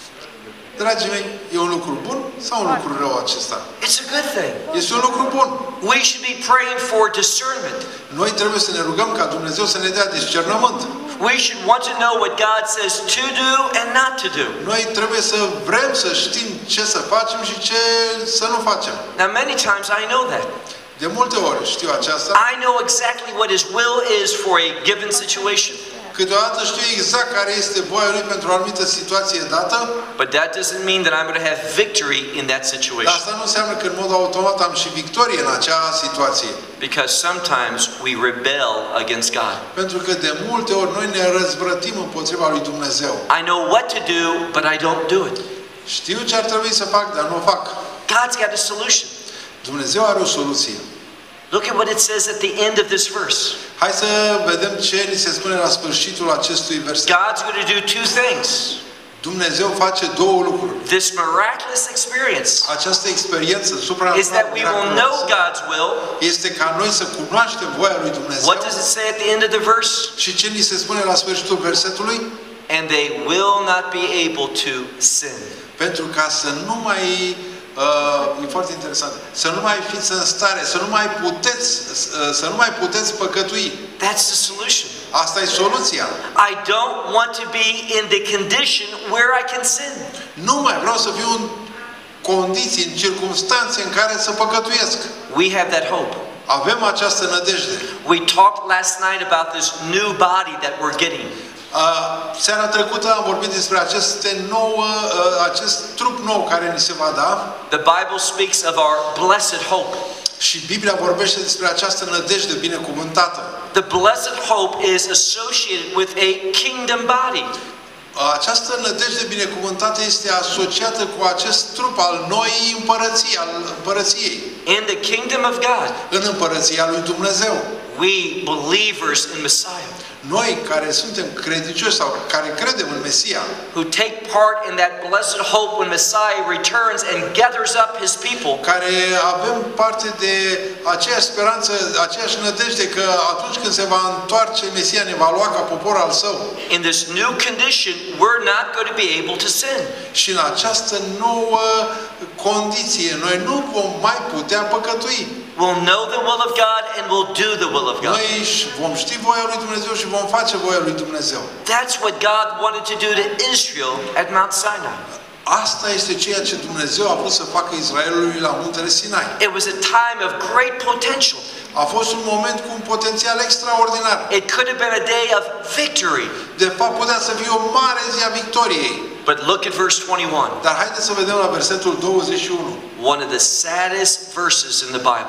Speaker 1: Dragii mei, e un lucru bun sau un lucru rău acesta?
Speaker 2: It's a good thing.
Speaker 1: Este un lucru bun.
Speaker 2: We should be praying for discernment.
Speaker 1: Noi trebuie să ne rugăm ca Dumnezeu să ne dea discernământ.
Speaker 2: We should want to know what God says to do and not to do.
Speaker 1: Noi trebuie să vrem să știm ce să facem și ce să nu facem.
Speaker 2: Now many times I know that.
Speaker 1: De multe ori știu aceasta.
Speaker 2: I know exactly what His will is for a given situation.
Speaker 1: Câteodată știu exact care este voia Lui pentru o anumită situație dată.
Speaker 2: But that doesn't mean that I'm going to have victory in that
Speaker 1: Dar
Speaker 2: situation.
Speaker 1: asta nu înseamnă că în mod automat am și victorie în acea situație.
Speaker 2: Because sometimes we rebel against God.
Speaker 1: Pentru că de multe ori noi ne răzvrătim împotriva lui Dumnezeu.
Speaker 2: I know what to do, but I don't do it.
Speaker 1: Știu ce ar trebui să fac, dar nu o fac.
Speaker 2: God's got a solution.
Speaker 1: Dumnezeu are o soluție.
Speaker 2: Look at what it says at the end of this verse.
Speaker 1: Hai să vedem ce ni se spune la sfârșitul acestui verset.
Speaker 2: God's going to do two things.
Speaker 1: Dumnezeu face două lucruri.
Speaker 2: This miraculous experience
Speaker 1: Această experiență
Speaker 2: is
Speaker 1: supranaturală
Speaker 2: that we will know God's will.
Speaker 1: este ca noi să cunoaștem voia lui Dumnezeu.
Speaker 2: What does it say at the end of the verse?
Speaker 1: Și ce ni se spune la sfârșitul versetului?
Speaker 2: And they will not be able to sin.
Speaker 1: Pentru ca să nu mai Uh, e foarte interesant. Să nu mai fiți în stare, să nu mai puteți, uh, să nu mai puteți păcătui.
Speaker 2: That's the solution.
Speaker 1: Asta e soluția.
Speaker 2: I don't want to be in the condition where I can sin.
Speaker 1: Nu mai vreau să fiu în condiții, în circunstanțe în care să păcătuiesc.
Speaker 2: We have that hope.
Speaker 1: Avem această nădejde.
Speaker 2: We talked last night about this new body that we're getting.
Speaker 1: Uh, seara trecută am vorbit despre aceste nouă, uh, acest trup nou care ni se va da.
Speaker 2: The Bible speaks of our blessed hope.
Speaker 1: Și Biblia vorbește despre această nădejde binecuvântată.
Speaker 2: The blessed hope is associated with a kingdom body.
Speaker 1: Această nădejde binecuvântată este asociată cu acest trup al noii împărății, al împărăției.
Speaker 2: In the kingdom of God.
Speaker 1: În împărăția lui Dumnezeu.
Speaker 2: We believers in Messiah.
Speaker 1: Noi care suntem credincioși sau care credem în Mesia,
Speaker 2: who take part in that blessed hope when Messiah returns and gathers up His people,
Speaker 1: care avem parte de aceeași speranță, aceeași nădejde că atunci când se va întoarce Mesia ne va lua ca popor al Său.
Speaker 2: in this new condition, we're not going to be able to sin.
Speaker 1: Și în această nouă condiție, noi nu vom mai putea păcătui.
Speaker 2: We'll know the will of God and we'll do the will of God.
Speaker 1: Noi vom ști voia lui Dumnezeu și vom face voia lui Dumnezeu.
Speaker 2: That's what God wanted to do to Israel at Mount Sinai.
Speaker 1: Asta este ceea ce Dumnezeu a vrut să facă Israelului la muntele Sinai.
Speaker 2: It was a time of great potential.
Speaker 1: A fost un moment cu un potențial extraordinar.
Speaker 2: It could have been a day of victory.
Speaker 1: De fapt, putea să fie o mare zi a victoriei.
Speaker 2: But look at verse twenty-one.
Speaker 1: Dar haideți să vedem la versetul douăzeci și unu.
Speaker 2: One of the saddest verses in the Bible.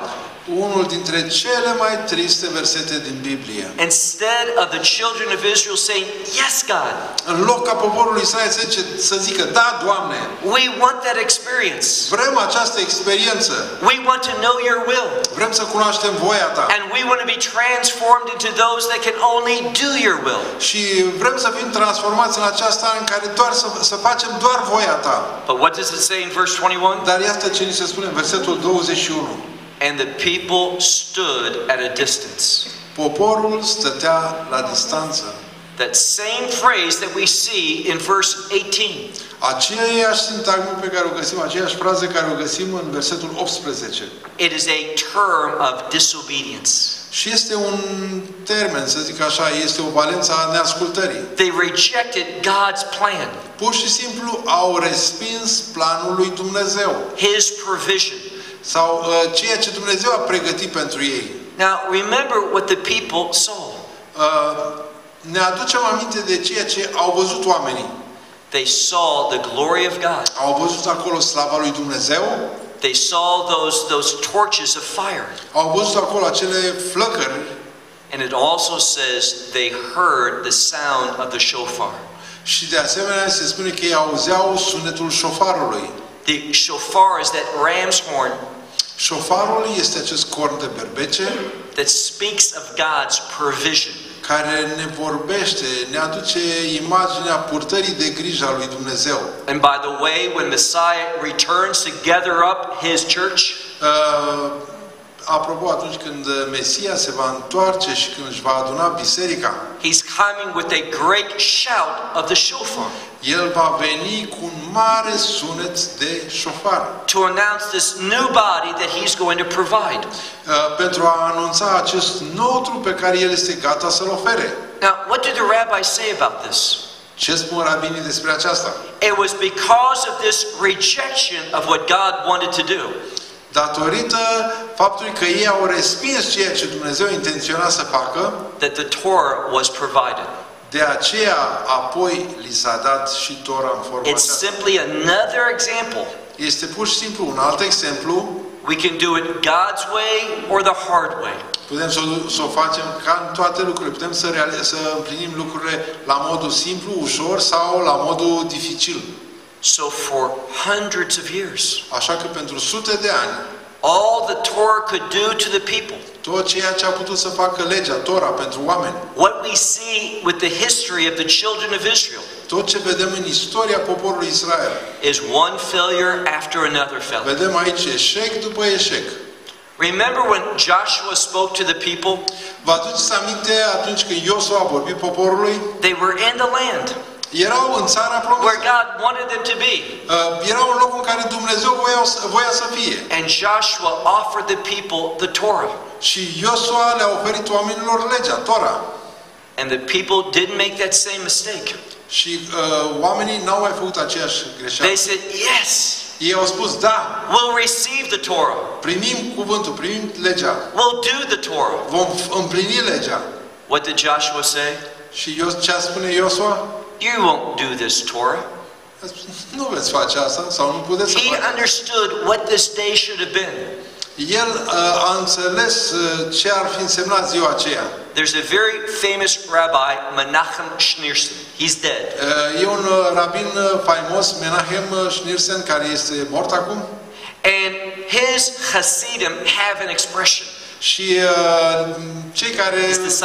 Speaker 1: unul dintre cele mai triste versete din Biblie.
Speaker 2: Instead of the children of Israel saying, "Yes, God,"
Speaker 1: În loc ca poporul Israel să, zice, să zică, da, Doamne,
Speaker 2: we want that experience.
Speaker 1: vrem această experiență,
Speaker 2: We want to know your will.
Speaker 1: vrem să cunoaștem voia Ta
Speaker 2: And we want to be transformed into those that can only do your will.
Speaker 1: și vrem să fim transformați în aceasta în care doar să, să facem doar voia Ta.
Speaker 2: But what does it say in verse twenty-one?
Speaker 1: Dar iată ce ni se spune în versetul douăzeci și unu.
Speaker 2: And the people stood at a distance.
Speaker 1: Poporul stătea la distanță.
Speaker 2: That same phrase that we see in verse eighteen.
Speaker 1: Aceeași sintagmă pe care o găsim, aceeași frază care o găsim în versetul optsprezece.
Speaker 2: It is a term of disobedience.
Speaker 1: Și este un termen, să zic așa, este o valență a neascultării.
Speaker 2: They rejected God's plan.
Speaker 1: Pur și simplu au respins planul lui Dumnezeu.
Speaker 2: His provision.
Speaker 1: Sau uh, ceea ce Dumnezeu a pregătit pentru ei.
Speaker 2: Now remember what the people saw.
Speaker 1: Uh, ne aducem aminte de ceea ce au văzut oamenii.
Speaker 2: They saw the glory of God.
Speaker 1: Au văzut acolo slava lui Dumnezeu.
Speaker 2: They saw those those torches of fire.
Speaker 1: Au văzut acolo acele flăcări.
Speaker 2: And it also says they heard the sound of the shofar.
Speaker 1: Și de asemenea se spune că ei auzeau sunetul șofarului.
Speaker 2: The shofar is that ram's horn.
Speaker 1: Șofarul este acest corn de berbece
Speaker 2: that speaks of God's provision.
Speaker 1: care ne vorbește, ne aduce imaginea purtării de grijă a lui Dumnezeu.
Speaker 2: And by the way, when Messiah returns to gather up his church,
Speaker 1: uh, apropo, atunci când Mesia se va întoarce și când își va aduna biserica,
Speaker 2: he's coming with a great shout of the shofar.
Speaker 1: El va veni cu un mare sunet de șofar.
Speaker 2: To announce this new body that he's going to provide.
Speaker 1: Uh, pentru a anunța acest nou trup pe care El este gata să-l ofere.
Speaker 2: Now, what do the rabbis say about this?
Speaker 1: Ce spun rabinii despre aceasta?
Speaker 2: It was because of this rejection of what God wanted to do.
Speaker 1: Datorită faptului că ei au respins ceea ce Dumnezeu intenționa să facă,
Speaker 2: that the Torah was provided.
Speaker 1: De aceea apoi li s-a dat și Tora în formă
Speaker 2: It's
Speaker 1: aceasta.
Speaker 2: simply another example.
Speaker 1: Este pur și simplu un alt exemplu.
Speaker 2: We can do it God's way or the hard way.
Speaker 1: Putem să, să o facem ca în toate lucrurile. Putem să, reali- să împlinim lucrurile la modul simplu, ușor sau la modul dificil.
Speaker 2: So for hundreds of years,
Speaker 1: Așa că pentru sute de ani,
Speaker 2: all the Torah could do to the people,
Speaker 1: tot ceea ce a putut să facă legea, Tora, pentru oameni,
Speaker 2: what we see with the history of the children of Israel,
Speaker 1: tot ce vedem în istoria poporului Israel,
Speaker 2: is one failure after another failure.
Speaker 1: vedem aici eșec după eșec.
Speaker 2: Remember when Joshua spoke to the people?
Speaker 1: Vă aduceți aminte atunci când Iosua a vorbit poporului?
Speaker 2: They were in the land
Speaker 1: Erau în țara
Speaker 2: where
Speaker 1: promisă.
Speaker 2: God wanted them to be.
Speaker 1: Uh, erau în locul în care Dumnezeu voia, voia să fie.
Speaker 2: And Joshua offered the people the Torah.
Speaker 1: Și Iosua le-a oferit oamenilor legea, Tora.
Speaker 2: And the people didn't make that same mistake.
Speaker 1: Și uh, oamenii n-au mai făcut aceeași greșeală.
Speaker 2: They said, yes,
Speaker 1: Ei au spus, da,
Speaker 2: we'll receive the Torah.
Speaker 1: primim cuvântul, primim legea.
Speaker 2: We'll do the Torah.
Speaker 1: Vom împlini legea.
Speaker 2: What did Joshua say?
Speaker 1: Și Ios, ce spune Iosua?
Speaker 2: You won't do this Torah.
Speaker 1: A spus, nu veți face asta sau nu puteți să
Speaker 2: He
Speaker 1: faceți.
Speaker 2: understood what this day should have been.
Speaker 1: El uh, a înțeles uh, ce ar fi însemnat ziua aceea.
Speaker 2: There's a very famous rabbi, Menachem Schneerson. He's dead.
Speaker 1: Uh, e un uh, rabin uh, faimos, Menachem Schneerson, care este mort acum.
Speaker 2: And his Hasidim have an expression.
Speaker 1: Și uh, cei care,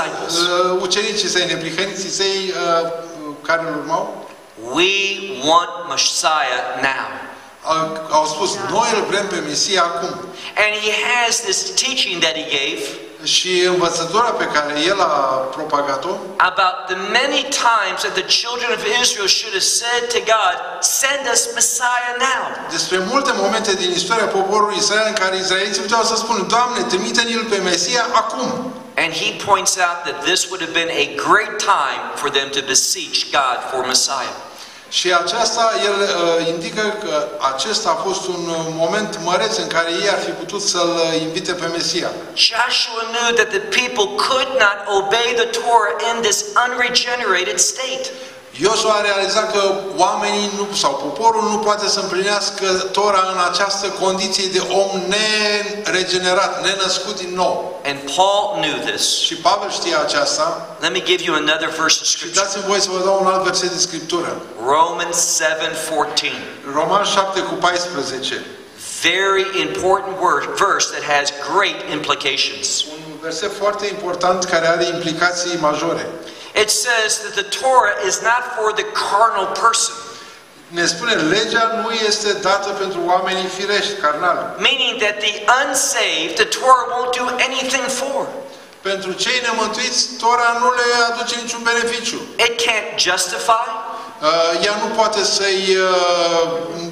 Speaker 1: uh, ucenicii săi, neprihăniții săi, uh, care îl urmau,
Speaker 2: we want Messiah now.
Speaker 1: Au, au spus, noi îl vrem pe Mesia acum.
Speaker 2: And he has this teaching that he gave
Speaker 1: Și învățătura pe care el a propagat-o,
Speaker 2: about the many times that the children of Israel should have said to God, send us Messiah now.
Speaker 1: despre multe momente din istoria poporului Israel în care izraeliții puteau să spună, Doamne, trimite-ne-l pe Mesia acum.
Speaker 2: And he points out that this would have been a great time for them to beseech God for Messiah.
Speaker 1: Și aceasta, el uh, indică că acesta a fost un uh, moment măreț în care ei ar fi putut să-l uh, invite pe Mesia.
Speaker 2: Joshua knew that the people could not obey the Torah in this unregenerated state.
Speaker 1: Iosua a realizat că oamenii nu, sau poporul nu poate să împlinească Tora în această condiție de om neregenerat, nenăscut din nou.
Speaker 2: And Paul knew this.
Speaker 1: Și Pavel știa aceasta.
Speaker 2: Let me give you another verse of
Speaker 1: Și
Speaker 2: scripture.
Speaker 1: dați-mi voie să vă dau un alt verset din Scriptură.
Speaker 2: Romans seven fourteen.
Speaker 1: Roman șapte cu paisprezece.
Speaker 2: Very important word, verse that has great implications.
Speaker 1: Un verset foarte important care are implicații majore.
Speaker 2: It says that the Torah is not for the carnal person.
Speaker 1: Ne spune, legea nu este dată pentru oamenii firești, carnali.
Speaker 2: Meaning that the unsaved, the Torah won't do anything for.
Speaker 1: Pentru cei nemântuiți, Tora nu le aduce niciun beneficiu.
Speaker 2: It can't justify.
Speaker 1: Uh, ea nu poate să-i uh,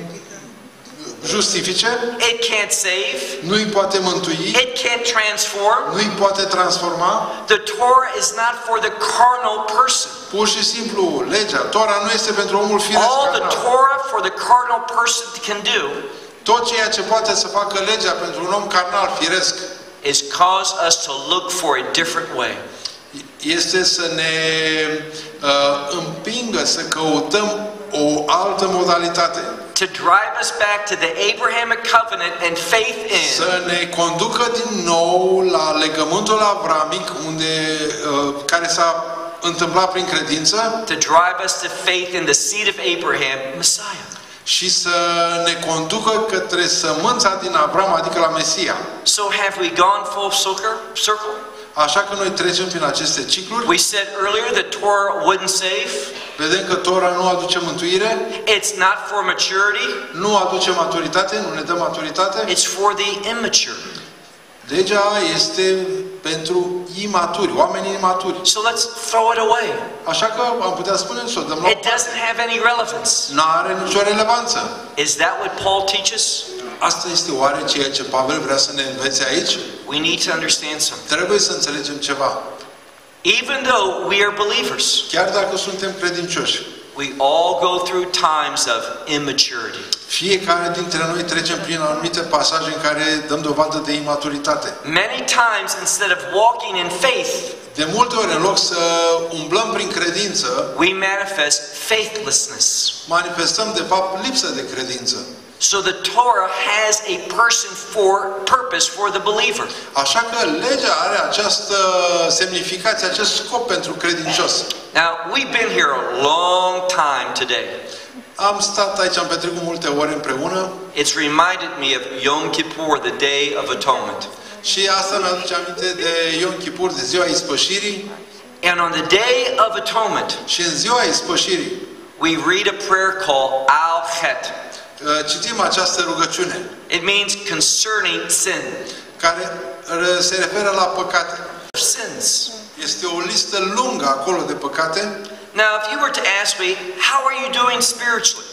Speaker 1: justifice.
Speaker 2: It can't save.
Speaker 1: Nu-i poate mântui.
Speaker 2: It can't transform.
Speaker 1: Nu-i poate transforma.
Speaker 2: The Torah is not for the carnal person.
Speaker 1: Pur și simplu, legea, Tora nu este pentru omul firesc
Speaker 2: All the
Speaker 1: carnal.
Speaker 2: Torah for the carnal person can do
Speaker 1: Tot ceea ce poate să facă legea pentru un om carnal, firesc,
Speaker 2: is cause us to look for a different way.
Speaker 1: este să ne uh, împingă să căutăm o altă modalitate.
Speaker 2: To drive us back to the Abrahamic covenant and faith in.
Speaker 1: Să ne conducă din nou la legământul avramic, unde, uh, care s-a întâmplat prin credință.
Speaker 2: To drive us to faith in the seed of Abraham, Messiah.
Speaker 1: Și să ne conducă către sămânța din Avram, adică la Mesia.
Speaker 2: So have we gone full circle?
Speaker 1: Așa că noi trecem prin aceste cicluri.
Speaker 2: We said earlier that Torah wouldn't save.
Speaker 1: Vedem că Tora nu aduce mântuire.
Speaker 2: It's not for maturity.
Speaker 1: Nu aduce maturitate, nu ne dă maturitate.
Speaker 2: It's for the immature.
Speaker 1: Legea este pentru imaturi, oamenii imaturi.
Speaker 2: So let's throw it away.
Speaker 1: Așa că am putea spune să o dăm la o
Speaker 2: It doesn't have any relevance.
Speaker 1: Nu are nicio relevanță.
Speaker 2: Is that what Paul teaches?
Speaker 1: Asta este oare ceea ce Pavel vrea să ne învețe aici?
Speaker 2: We need to understand something.
Speaker 1: Trebuie să înțelegem ceva.
Speaker 2: Even though we are believers,
Speaker 1: Chiar dacă suntem credincioși,
Speaker 2: we all go through times of immaturity.
Speaker 1: fiecare dintre noi trecem prin anumite pasaje în care dăm dovadă de imaturitate.
Speaker 2: Many times, instead of walking in faith,
Speaker 1: De multe ori, în loc să umblăm prin credință,
Speaker 2: we manifest faithlessness.
Speaker 1: manifestăm de fapt lipsă de credință.
Speaker 2: So the Torah has a person for purpose for the believer.
Speaker 1: Așa că legea are această semnificație, acest scop pentru credincios.
Speaker 2: Now, we've been here a long time today.
Speaker 1: Am stat aici, am petrecut multe ore împreună.
Speaker 2: It's reminded me of Yom Kippur, the Day of Atonement.
Speaker 1: Și asta ne aduce aminte de Yom Kippur, de ziua ispășirii.
Speaker 2: And on the Day of Atonement,
Speaker 1: Și în ziua ispășirii
Speaker 2: we read a prayer called Al-Chet.
Speaker 1: citim această rugăciune,
Speaker 2: It means concerning sin.
Speaker 1: care se referă la păcate.
Speaker 2: Sins.
Speaker 1: Este o listă lungă acolo de păcate.
Speaker 2: Now, if you were to ask me, how are you doing spiritually?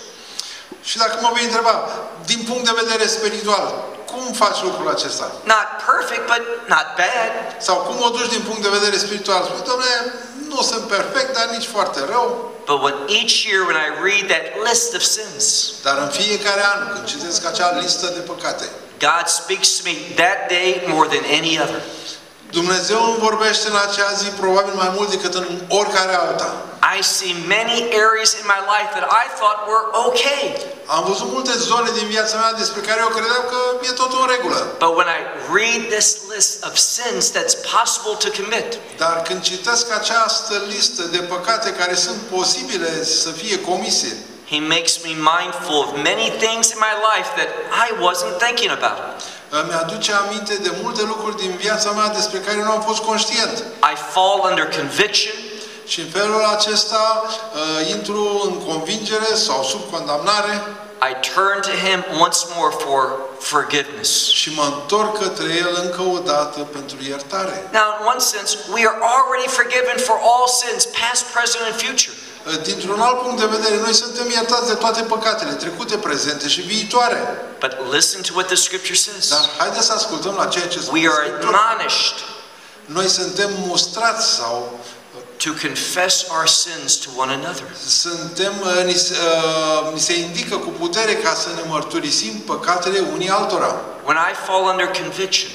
Speaker 1: Și dacă mă vei întreba, din punct de vedere spiritual, cum faci lucrul acesta?
Speaker 2: Not perfect, but not bad.
Speaker 1: Sau cum o duci din punct de vedere spiritual? Spui, Doamne, nu sunt perfect, dar nici foarte rău.
Speaker 2: But when each year when I read that list of sins,
Speaker 1: Dar în fiecare an, când citesc acea listă de păcate,
Speaker 2: God speaks to me that day more than any other.
Speaker 1: Dumnezeu îmi vorbește în acea zi probabil mai mult decât în oricare alta.
Speaker 2: I see many areas in my life that I thought were okay.
Speaker 1: Am văzut multe zone din viața mea despre care eu credeam că e totul în regulă.
Speaker 2: But when I read this list of sins that's possible to commit,
Speaker 1: Dar când citesc această listă de păcate care sunt posibile să fie comise,
Speaker 2: He makes me mindful of many things in my life that I wasn't thinking about.
Speaker 1: îmi aduce aminte de multe lucruri din viața mea despre care nu am fost conștient.
Speaker 2: I fall under conviction.
Speaker 1: Și în felul acesta uh, intru în convingere sau sub condamnare.
Speaker 2: I turn to Him once more for forgiveness.
Speaker 1: Și mă întorc către El încă o dată pentru iertare.
Speaker 2: Now, in one sense, we are already forgiven for all sins, past, present, and future.
Speaker 1: Dintr-un alt punct de vedere, noi suntem iertați de toate păcatele, trecute, prezente și viitoare.
Speaker 2: But listen to what the Scripture says.
Speaker 1: Dar haideți să ascultăm la ceea ce spune
Speaker 2: We are
Speaker 1: Scriptura.
Speaker 2: admonished
Speaker 1: Noi suntem mustrați sau
Speaker 2: to confess our sins to one another.
Speaker 1: suntem, ni se, uh, ni se indică cu putere ca să ne mărturisim păcatele unii altora.
Speaker 2: When I fall under conviction,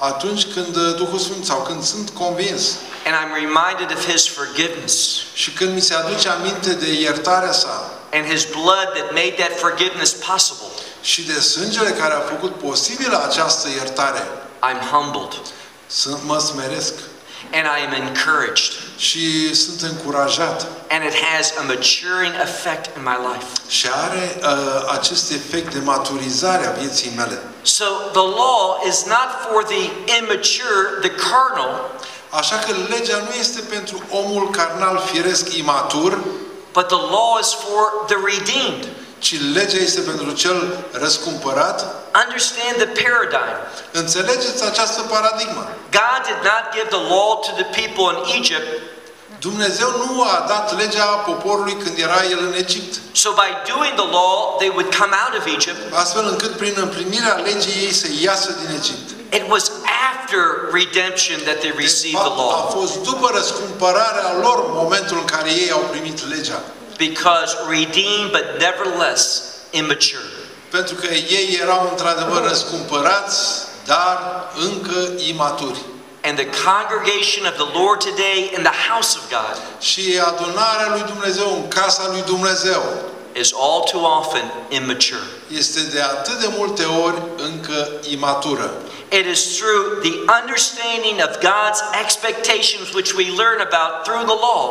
Speaker 1: Atunci când Duhul Sfânt sau când sunt convins
Speaker 2: and I'm reminded of His forgiveness
Speaker 1: și când mi se aduce aminte de iertarea sa
Speaker 2: and His blood that made that forgiveness possible,
Speaker 1: și de sângele care a făcut posibilă această iertare,
Speaker 2: I'm humbled
Speaker 1: sunt, mă smeresc
Speaker 2: and I am encouraged.
Speaker 1: și sunt încurajat.
Speaker 2: And it has a maturing effect in my life.
Speaker 1: Și are uh, acest efect de maturizare a vieții mele.
Speaker 2: So the law is not for the immature, the carnal,
Speaker 1: Așa că legea nu este pentru omul carnal firesc imatur,
Speaker 2: but the law is for the redeemed.
Speaker 1: ci legea este pentru cel răscumpărat.
Speaker 2: Understand the paradigm.
Speaker 1: Înțelegeți această paradigmă.
Speaker 2: God did not give the law to the people in Egypt.
Speaker 1: Dumnezeu nu a dat legea poporului când era el în Egipt.
Speaker 2: So by doing the law, they would come out of Egypt.
Speaker 1: Astfel încât prin împlinirea legii ei să iasă din Egipt.
Speaker 2: It was after redemption that they received the
Speaker 1: A
Speaker 2: law.
Speaker 1: fost după răscumpărarea lor momentul în care ei au primit legea.
Speaker 2: Because redeemed, but nevertheless immature.
Speaker 1: Pentru că ei erau într-adevăr răscumpărați, dar încă imaturi.
Speaker 2: And the congregation of the Lord today in the house of God
Speaker 1: Și adunarea lui Dumnezeu în casa lui Dumnezeu
Speaker 2: is all too often immature.
Speaker 1: este de atât de multe ori încă imatură.
Speaker 2: It is through the understanding of God's expectations which we learn about through the law.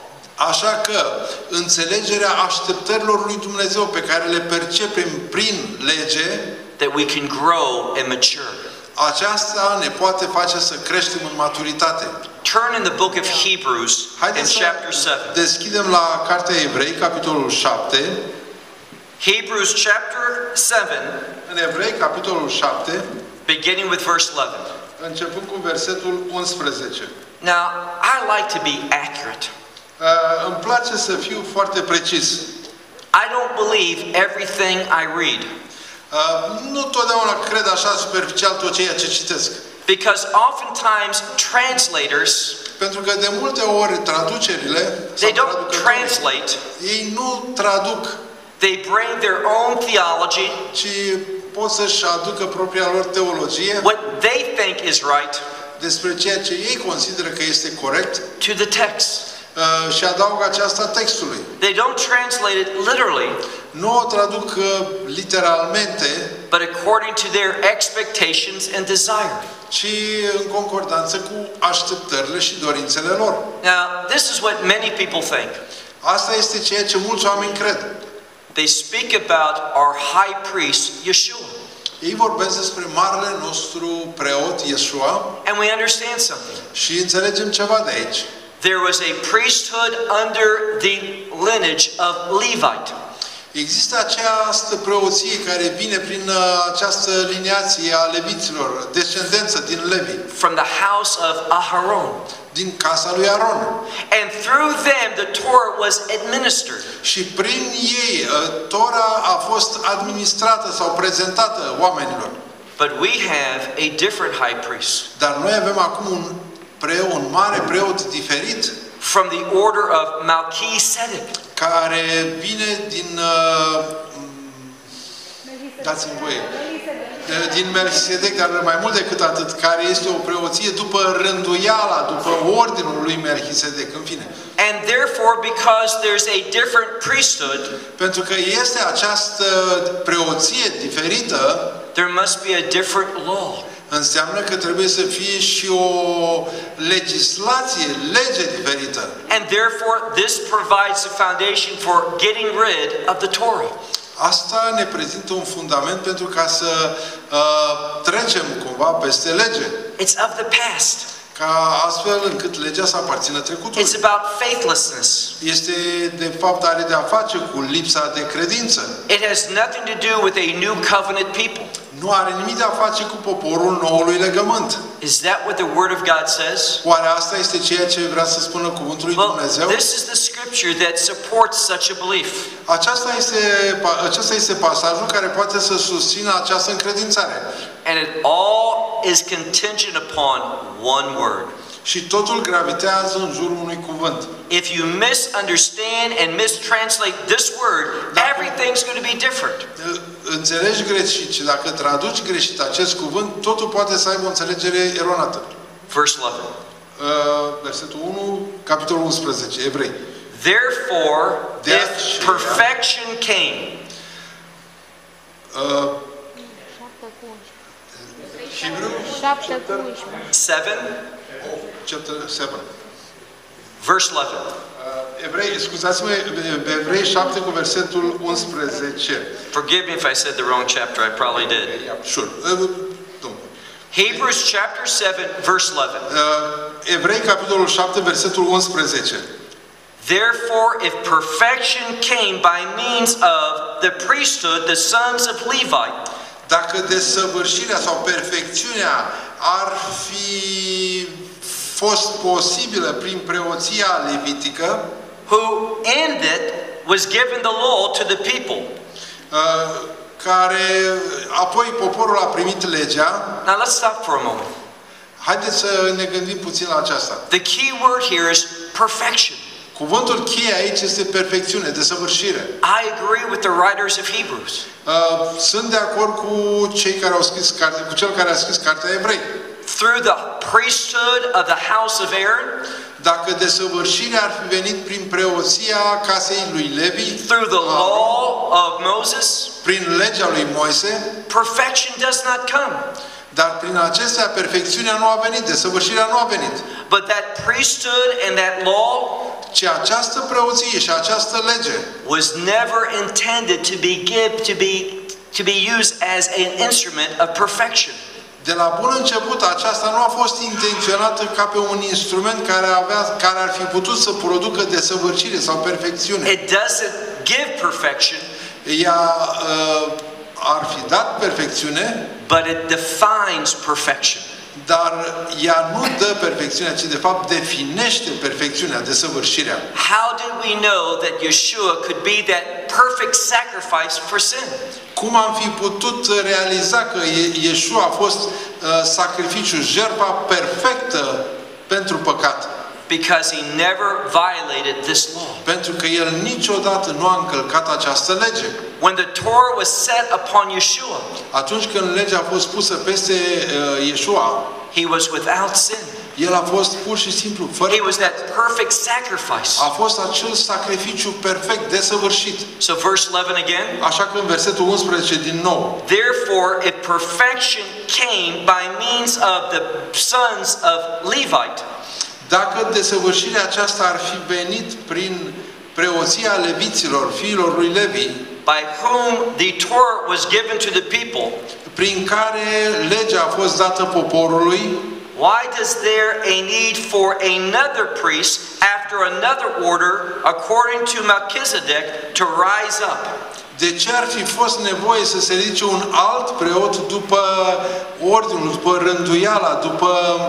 Speaker 1: Așa că înțelegerea așteptărilor lui Dumnezeu pe care le percepem prin lege,
Speaker 2: That we can grow and mature.
Speaker 1: aceasta ne poate face să creștem în maturitate.
Speaker 2: Turn in the book of Hebrews in
Speaker 1: Haideți
Speaker 2: chapter
Speaker 1: să
Speaker 2: seven.
Speaker 1: deschidem la Cartea Evrei, capitolul șapte.
Speaker 2: Hebrews chapter seven,
Speaker 1: În Evrei, capitolul șapte,
Speaker 2: beginning with verse eleven.
Speaker 1: începând cu versetul unsprezece.
Speaker 2: Now, I like to be accurate.
Speaker 1: Uh, îmi place să fiu foarte precis.
Speaker 2: I don't believe everything I read.
Speaker 1: Uh, nu totdeauna cred așa superficial tot ceea ce citesc.
Speaker 2: Because oftentimes translators,
Speaker 1: Pentru că de multe ori traducerile sau
Speaker 2: they don't
Speaker 1: traducătorii,
Speaker 2: translate,
Speaker 1: ei nu traduc,
Speaker 2: they bring their own theology,
Speaker 1: ci pot să-și aducă propria lor teologie
Speaker 2: what they think is right,
Speaker 1: despre ceea ce ei consideră că este corect
Speaker 2: to the text.
Speaker 1: uh, și adaugă aceasta textului.
Speaker 2: They don't translate it literally,
Speaker 1: Nu o traduc uh, literalmente,
Speaker 2: but according to their expectations and desire.
Speaker 1: ci în concordanță cu așteptările și dorințele lor.
Speaker 2: Now, this is what many people think.
Speaker 1: Asta este ceea ce mulți oameni cred.
Speaker 2: They speak about our high priest, Yeshua.
Speaker 1: Ei vorbesc despre marele nostru preot, Iesua,
Speaker 2: And we understand something.
Speaker 1: și înțelegem ceva de aici.
Speaker 2: There was a priesthood under the lineage of Levite.
Speaker 1: Există această preoție care vine prin uh, această liniație a leviților, descendență din Levi,
Speaker 2: From the house of Aharon.
Speaker 1: din casa lui Aron.
Speaker 2: And through them the Torah was administered.
Speaker 1: Și prin ei uh, Tora a fost administrată sau prezentată oamenilor.
Speaker 2: But we have a different high priest.
Speaker 1: Dar noi avem acum un preot, un mare preot diferit,
Speaker 2: From the order of Melchizedek.
Speaker 1: care vine din uh, dați-mi voie din Melchisedec, dar mai mult decât atât, care este o preoție după rânduiala, după ordinul lui Melchisedec, în fine.
Speaker 2: And therefore, because there's a different priesthood,
Speaker 1: Pentru că este această preoție diferită,
Speaker 2: there must be a different law.
Speaker 1: înseamnă că trebuie să fie și o legislație, lege diferită.
Speaker 2: And therefore, this provides the foundation for getting rid of the Torah.
Speaker 1: Asta ne prezintă un fundament pentru ca să uh, trecem cumva peste lege.
Speaker 2: It's of the past.
Speaker 1: Ca astfel încât legea să aparțină trecutului.
Speaker 2: It's about faithlessness.
Speaker 1: Este, de fapt, are de a face cu lipsa de credință.
Speaker 2: It has nothing to do with a new covenant people.
Speaker 1: Nu are nimic de a face cu poporul noului legământ.
Speaker 2: Is that what the Word of God says?
Speaker 1: Oare asta este ceea ce vrea să spună cuvântul lui
Speaker 2: Well,
Speaker 1: Dumnezeu?
Speaker 2: this is the scripture that supports such a belief.
Speaker 1: Aceasta este, acesta este pasajul care poate să susțină această încredințare.
Speaker 2: And it all is contingent upon one word.
Speaker 1: Și totul gravitează în jurul unui cuvânt.
Speaker 2: If you misunderstand and mistranslate this word, everything everything's going to be different.
Speaker 1: Înțelegi greșit și dacă traduci greșit acest cuvânt, totul poate să aibă o înțelegere eronată.
Speaker 2: Verse eleven.
Speaker 1: Versetul unu, capitolul unsprezece, Evrei.
Speaker 2: Therefore,
Speaker 1: De
Speaker 2: if
Speaker 1: aceea-
Speaker 2: perfection came,
Speaker 1: Uh,
Speaker 3: șapte cu unsprezece.
Speaker 1: Hebrew,
Speaker 3: șapte cu unsprezece.
Speaker 2: seven,
Speaker 1: chapter seven.
Speaker 2: verse eleven.
Speaker 1: Uh, Evrei, scuzați-mă, Evrei șapte cu versetul unsprezece.
Speaker 2: Forgive me if I said the wrong chapter, I probably did.
Speaker 1: Sure. Uh, don't.
Speaker 2: Hebrews chapter seven, verse eleven.
Speaker 1: Uh, Evrei, capitolul șapte, versetul unsprezece.
Speaker 2: Therefore, if perfection came by means of the priesthood, the sons of Levi,
Speaker 1: Dacă desăvârșirea sau perfecțiunea ar fi fost posibilă prin preoția levitică,
Speaker 2: who in it was given the law to the people.
Speaker 1: uh, care apoi poporul a primit legea.
Speaker 2: Now let's stop for a moment.
Speaker 1: Haideți să ne gândim puțin la aceasta.
Speaker 2: The key word here is perfection.
Speaker 1: Cuvântul cheie aici este perfecțiune, desăvârșire.
Speaker 2: I agree with the writers of Hebrews.
Speaker 1: Uh, sunt de acord cu cei care au scris carte, cu cel care a scris cartea Evrei.
Speaker 2: Through the priesthood of the house of Aaron,
Speaker 1: Dacă desăvârșirea ar fi venit prin preoția casei lui Levi,
Speaker 2: through the law of Moses,
Speaker 1: prin legea lui Moise,
Speaker 2: perfection does not come.
Speaker 1: dar prin acestea perfecțiunea nu a venit, desăvârșirea nu a venit.
Speaker 2: But that priesthood and that law
Speaker 1: Ci această preoție și această lege
Speaker 2: was never intended to be give to be to be used as an instrument of perfection.
Speaker 1: de la bun început aceasta nu a fost intenționată ca pe un instrument care, avea, care ar fi putut să producă desăvârșire sau perfecțiune.
Speaker 2: It doesn't give perfection,
Speaker 1: Ea uh, ar fi dat perfecțiune,
Speaker 2: but it defines perfection.
Speaker 1: dar ea nu dă perfecțiunea, ci de fapt definește perfecțiunea, desăvârșirea.
Speaker 2: How did we know that Yeshua could be that perfect sacrifice for sin?
Speaker 1: Cum am fi putut realiza că Iesua a fost uh, sacrificiul, jertfa perfectă pentru păcat?
Speaker 2: Because he never violated this law.
Speaker 1: Pentru că el niciodată nu a încălcat această lege.
Speaker 2: When the Torah was set upon Yeshua,
Speaker 1: Atunci când legea a fost pusă peste uh, Iesua,
Speaker 2: he was without sin.
Speaker 1: el a fost pur și simplu fără
Speaker 2: He was that perfect sacrifice.
Speaker 1: a fost acel sacrificiu perfect, desăvârșit.
Speaker 2: So verse eleven again.
Speaker 1: Așa că în versetul unsprezece din nou,
Speaker 2: Therefore, if perfection came by means of the sons of Levite,
Speaker 1: dacă desăvârșirea aceasta ar fi venit prin preoția leviților, fiilor lui Levi,
Speaker 2: by whom the Torah was given to the people,
Speaker 1: prin care legea a fost dată poporului,
Speaker 2: why does there a need for another priest after another order according to Melchizedek to rise up?
Speaker 1: de ce ar fi fost nevoie să se ridice un alt preot după ordinul, după rânduiala, după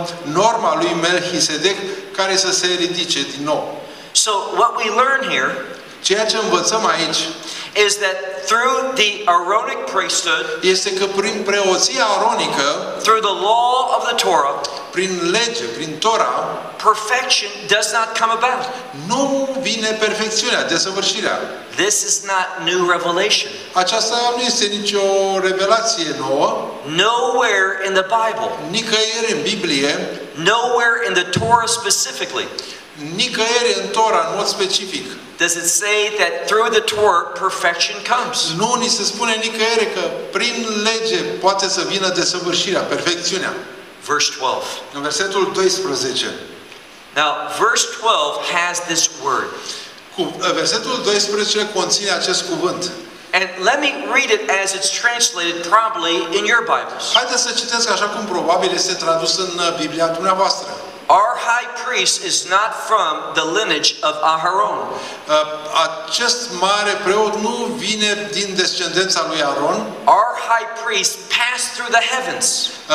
Speaker 1: norma lui Melchisedec, care să se ridice din nou?
Speaker 2: So what we learn here
Speaker 1: Ceea ce învățăm aici
Speaker 2: is that through the Aaronic priesthood,
Speaker 1: este că prin preoția aronică,
Speaker 2: through the law of the Torah,
Speaker 1: prin lege, prin Tora,
Speaker 2: perfection does not come about.
Speaker 1: nu vine perfecțiunea, desăvârșirea.
Speaker 2: This is not new revelation.
Speaker 1: Aceasta nu este nicio revelație nouă.
Speaker 2: Nowhere in the Bible,
Speaker 1: Nicăieri în Biblie,
Speaker 2: nowhere in the Torah specifically,
Speaker 1: nicăieri în Tora, în mod specific,
Speaker 2: does it say that through the Torah perfection comes.
Speaker 1: nu ni se spune nicăieri că prin lege poate să vină desăvârșirea, perfecțiunea.
Speaker 2: Verse twelve.
Speaker 1: În versetul doisprezece.
Speaker 2: Now, verse twelve has this word.
Speaker 1: Cu, versetul doisprezece conține acest cuvânt.
Speaker 2: And let me read it as it's translated probably in your Bibles.
Speaker 1: Haideți să citesc așa cum probabil este tradus în Biblia dumneavoastră.
Speaker 2: Our high priest is not from the lineage of Aharon.
Speaker 1: Acest mare preot nu vine din descendența lui Aron.
Speaker 2: Our high priest passed through the heavens.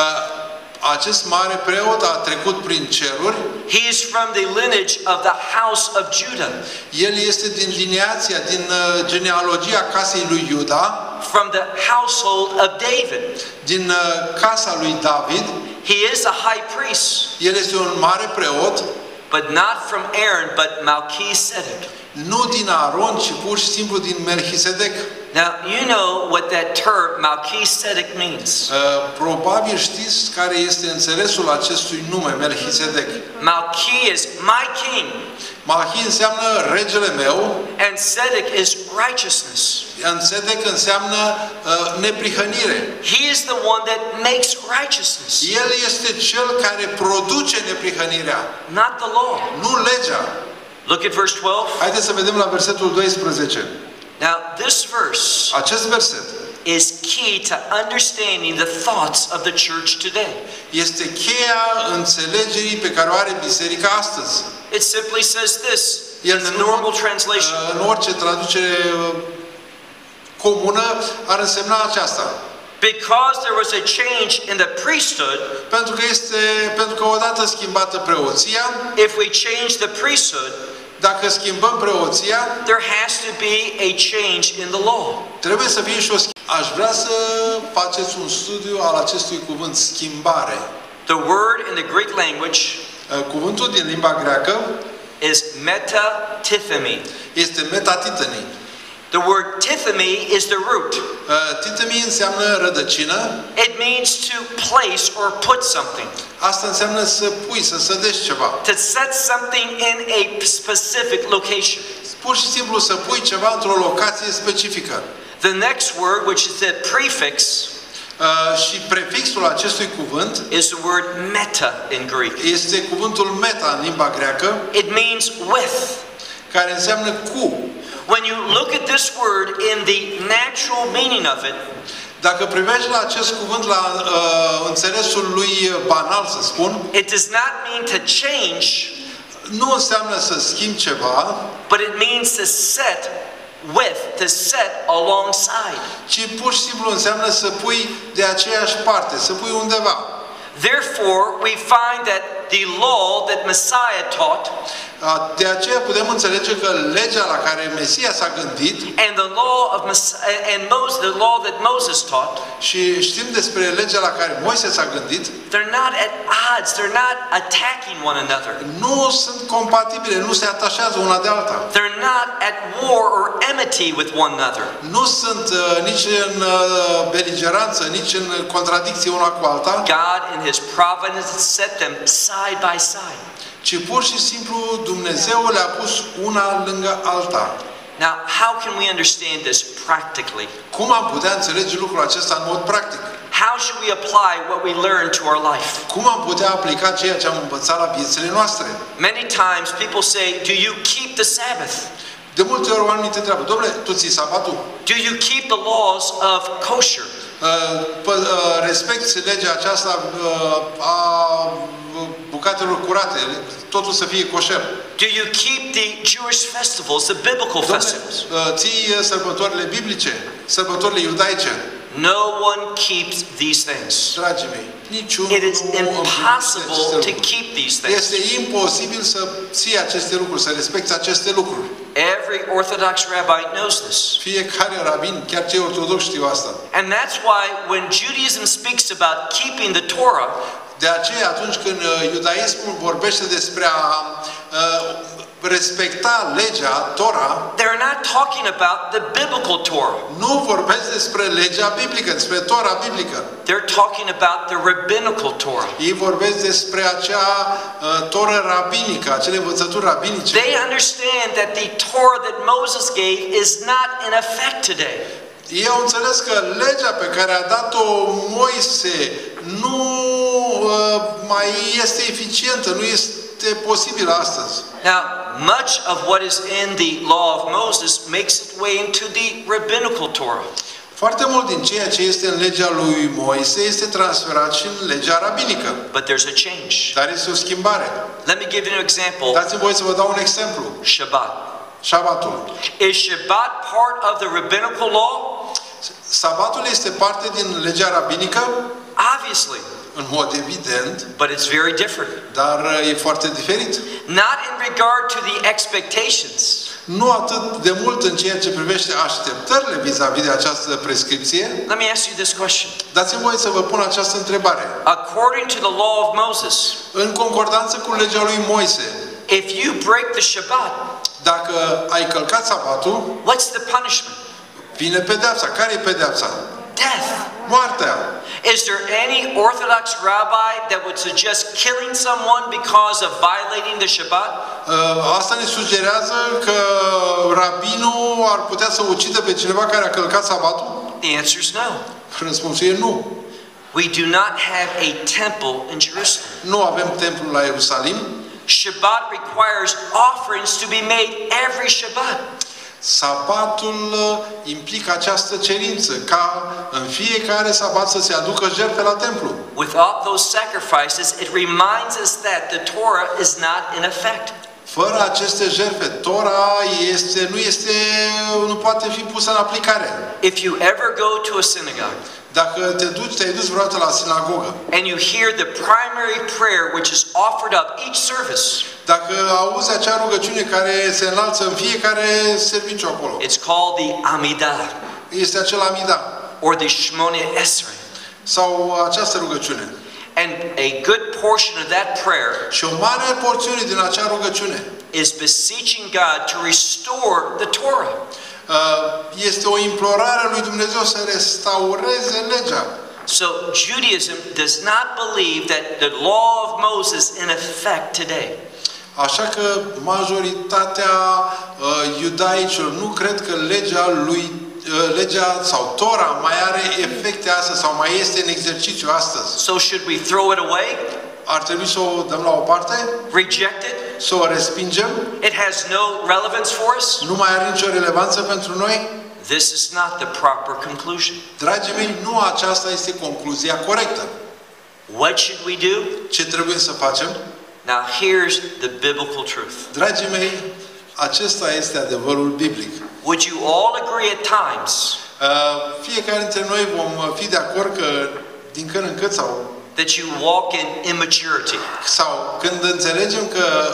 Speaker 1: Acest mare preot a trecut prin ceruri.
Speaker 2: He is from the lineage of the house of Judah.
Speaker 1: El este din lineația, din genealogia casei lui Iuda.
Speaker 2: From the household of David.
Speaker 1: Din casa lui David.
Speaker 2: He is a high priest.
Speaker 1: El este un mare preot.
Speaker 2: but not from Aaron, but Melchizedek.
Speaker 1: Nu din Aron, ci pur și simplu din Melchisedec.
Speaker 2: Now, you know what that term Melchizedek means.
Speaker 1: Uh, probabil știți care este înțelesul acestui nume, Melchisedec.
Speaker 2: Malchi is my king,
Speaker 1: Malchi înseamnă regele meu,
Speaker 2: and Sedek is righteousness.
Speaker 1: Sedec înseamnă uh, neprihănire.
Speaker 2: He is the one that makes righteousness,
Speaker 1: El este cel care produce neprihănirea,
Speaker 2: not the law.
Speaker 1: nu legea.
Speaker 2: Look at verse twelve.
Speaker 1: Haideți să vedem la versetul doisprezece.
Speaker 2: Now, this verse
Speaker 1: Acest verset
Speaker 2: is key to understanding the thoughts of the church today.
Speaker 1: este cheia înțelegerii pe care o are biserica astăzi.
Speaker 2: It simply says this
Speaker 1: El
Speaker 2: in the
Speaker 1: spune,
Speaker 2: normal translation.
Speaker 1: în orice traducere comună ar însemna aceasta.
Speaker 2: Because there was a change in the priesthood,
Speaker 1: Pentru că este pentru că odată schimbată preoția,
Speaker 2: if we change the priesthood,
Speaker 1: dacă schimbăm preoția,
Speaker 2: there has to be a change in the law.
Speaker 1: trebuie să fie și o schimbare. Aș vrea să faceți un studiu al acestui cuvânt, schimbare.
Speaker 2: The word in the Greek language
Speaker 1: Cuvântul din limba greacă
Speaker 2: is metatithemi.
Speaker 1: este metatiteni.
Speaker 2: The word tithemi is the root.
Speaker 1: Titemi înseamnă rădăcină.
Speaker 2: It means to place or put something.
Speaker 1: Asta înseamnă să pui, să sădești ceva.
Speaker 2: To set something in a specific location.
Speaker 1: Pur și simplu să pui ceva într-o locație specifică.
Speaker 2: The next word, which is the prefix,
Speaker 1: Uh, și prefixul acestui cuvânt
Speaker 2: is the word meta in Greek.
Speaker 1: este cuvântul meta în limba greacă,
Speaker 2: It means with.
Speaker 1: care înseamnă cu.
Speaker 2: When you look at this word in the natural meaning of it,
Speaker 1: Dacă privești la acest cuvânt la uh, înțelesul lui banal, să spun,
Speaker 2: it does not mean to change,
Speaker 1: nu înseamnă să schimbi ceva,
Speaker 2: but it means to set with, to set alongside.
Speaker 1: ci pur și simplu înseamnă să pui de aceeași parte, să pui undeva.
Speaker 2: Therefore, we find that the law that Messiah taught
Speaker 1: De aceea putem înțelege că legea la care Mesia s-a gândit
Speaker 2: and the law of Messiah, and Moses, the law that Moses taught,
Speaker 1: și știm despre legea la care Moise s-a gândit,
Speaker 2: they're not at odds, they're not attacking one another.
Speaker 1: nu sunt compatibile, nu se atașează una de alta.
Speaker 2: They're not at war or enmity with one another.
Speaker 1: Nu sunt uh, nici în uh, beligeranță, nici în contradicție una cu alta,
Speaker 2: God in His providence set them side by side.
Speaker 1: ci pur și simplu Dumnezeu le-a pus una lângă alta.
Speaker 2: Now, how can we understand this practically?
Speaker 1: Cum am putea înțelege lucrul acesta în mod practic?
Speaker 2: How should we apply what we learn to our life?
Speaker 1: Cum am putea aplica ceea ce am învățat la viețile noastre?
Speaker 2: Many times people say, do you keep the Sabbath?
Speaker 1: De multe ori oamenii te întreabă, domnule, tu ții sabatul?
Speaker 2: Do you keep the laws of kosher?
Speaker 1: Uh, uh, respecti legea aceasta uh, a bucatelor curate, totul să fie coșer.
Speaker 2: Do you keep the Jewish festivals, the biblical
Speaker 1: Dom'le,
Speaker 2: festivals?
Speaker 1: uh, ții sărbătorile biblice, sărbătorile iudaice.
Speaker 2: No one keeps these things.
Speaker 1: Dragii mei, niciunul
Speaker 2: It is
Speaker 1: nu împlinește
Speaker 2: impossible
Speaker 1: aceste
Speaker 2: to
Speaker 1: lucruri.
Speaker 2: keep these things.
Speaker 1: Este imposibil să ții aceste lucruri, să respecti aceste lucruri.
Speaker 2: Every Orthodox rabbi knows this.
Speaker 1: Fiecare rabin, chiar cei ortodoxi știu asta.
Speaker 2: And that's why when Judaism speaks about keeping the Torah,
Speaker 1: De aceea, atunci când uh, iudaismul vorbește despre a uh, respecta legea, Tora,
Speaker 2: they're not talking about the biblical Torah.
Speaker 1: nu vorbesc despre legea biblică, despre Tora biblică.
Speaker 2: They're talking about the rabbinical Torah.
Speaker 1: Ei vorbesc despre acea uh, Toră rabinică, acele învățături rabinice.
Speaker 2: They understand that the Torah that Moses gave is not in effect today.
Speaker 1: Ei au înțeles că legea pe care a dat-o Moise nu uh, mai este eficientă, nu este posibilă astăzi.
Speaker 2: Now, much of what is in the law of Moses makes its way into the rabbinical Torah.
Speaker 1: Foarte mult din ceea ce este în legea lui Moise este transferat și în legea rabinică.
Speaker 2: But there's a change.
Speaker 1: Dar este o schimbare.
Speaker 2: Let me give you an example.
Speaker 1: Dați-mi voie să vă dau un exemplu.
Speaker 2: Shabbat.
Speaker 1: Șabatul.
Speaker 2: Is Shabbat part of the rabbinical law?
Speaker 1: Sabatul este parte din legea rabinică?
Speaker 2: Obviously.
Speaker 1: În mod evident,
Speaker 2: But it's very different.
Speaker 1: dar e foarte diferit.
Speaker 2: Not in regard to the expectations.
Speaker 1: Nu atât de mult în ceea ce privește așteptările vis-a-vis de această prescripție.
Speaker 2: Let me ask you this question.
Speaker 1: Dați-mi voie să vă pun această întrebare.
Speaker 2: According to the law of Moses,
Speaker 1: În concordanță cu legea lui Moise,
Speaker 2: If you break the Shabbat,
Speaker 1: Dacă ai călcat sabatul,
Speaker 2: what's the punishment?
Speaker 1: vine pedeapsa. Care e pedeapsa?
Speaker 2: Death.
Speaker 1: Moartea.
Speaker 2: Is there any Orthodox rabbi that would suggest killing someone because of violating the Shabbat?
Speaker 1: Uh, Asta ne sugerează că rabinul ar putea să ucidă pe cineva care a călcat sabatul?
Speaker 2: The answer is no.
Speaker 1: Răspunsul e nu.
Speaker 2: We do not have a temple in Jerusalem.
Speaker 1: Nu avem templul la Ierusalim.
Speaker 2: Shabbat requires offerings to be made every Shabbat.
Speaker 1: Sabatul implică această cerință, ca în fiecare sabat să se aducă jertfe la templu.
Speaker 2: Without those sacrifices, it reminds us that the Torah is not in effect.
Speaker 1: Fără aceste jertfe, Tora este, nu, este, nu poate fi pusă în aplicare.
Speaker 2: If you ever go to a synagogue,
Speaker 1: Dacă te duci, te-ai dus vreodată la sinagogă,
Speaker 2: and you hear the primary prayer which is offered up each service,
Speaker 1: dacă auzi acea rugăciune care se înalță în fiecare serviciu acolo,
Speaker 2: it's called the Amidah
Speaker 1: este acel Amida
Speaker 2: or the Shmoneh Esrei.
Speaker 1: sau această rugăciune.
Speaker 2: And a good portion of that prayer
Speaker 1: Și o mare porțiune din acea rugăciune
Speaker 2: is beseeching God to restore the Torah.
Speaker 1: este o implorare a lui Dumnezeu să restaureze legea.
Speaker 2: So Judaism does not believe that the law of Moses in effect today.
Speaker 1: Așa că majoritatea uh, iudaicilor nu cred că legea lui uh, legea sau Tora mai are efecte astăzi sau mai este în exercițiu astăzi.
Speaker 2: So should we throw it away?
Speaker 1: Ar trebui să o dăm la o parte?
Speaker 2: Reject it?
Speaker 1: Să o respingem?
Speaker 2: It has no relevance for us?
Speaker 1: Nu mai are nicio relevanță pentru noi?
Speaker 2: This is not the proper conclusion.
Speaker 1: Dragii mei, nu aceasta este concluzia corectă.
Speaker 2: What should we do?
Speaker 1: Ce trebuie să facem?
Speaker 2: Now here's the biblical truth.
Speaker 1: Dragii mei, acesta este adevărul biblic.
Speaker 2: Would you all agree at times
Speaker 1: Uh, fiecare dintre noi vom fi de acord că din când în când sau
Speaker 2: that you walk in immaturity?
Speaker 1: sau când înțelegem că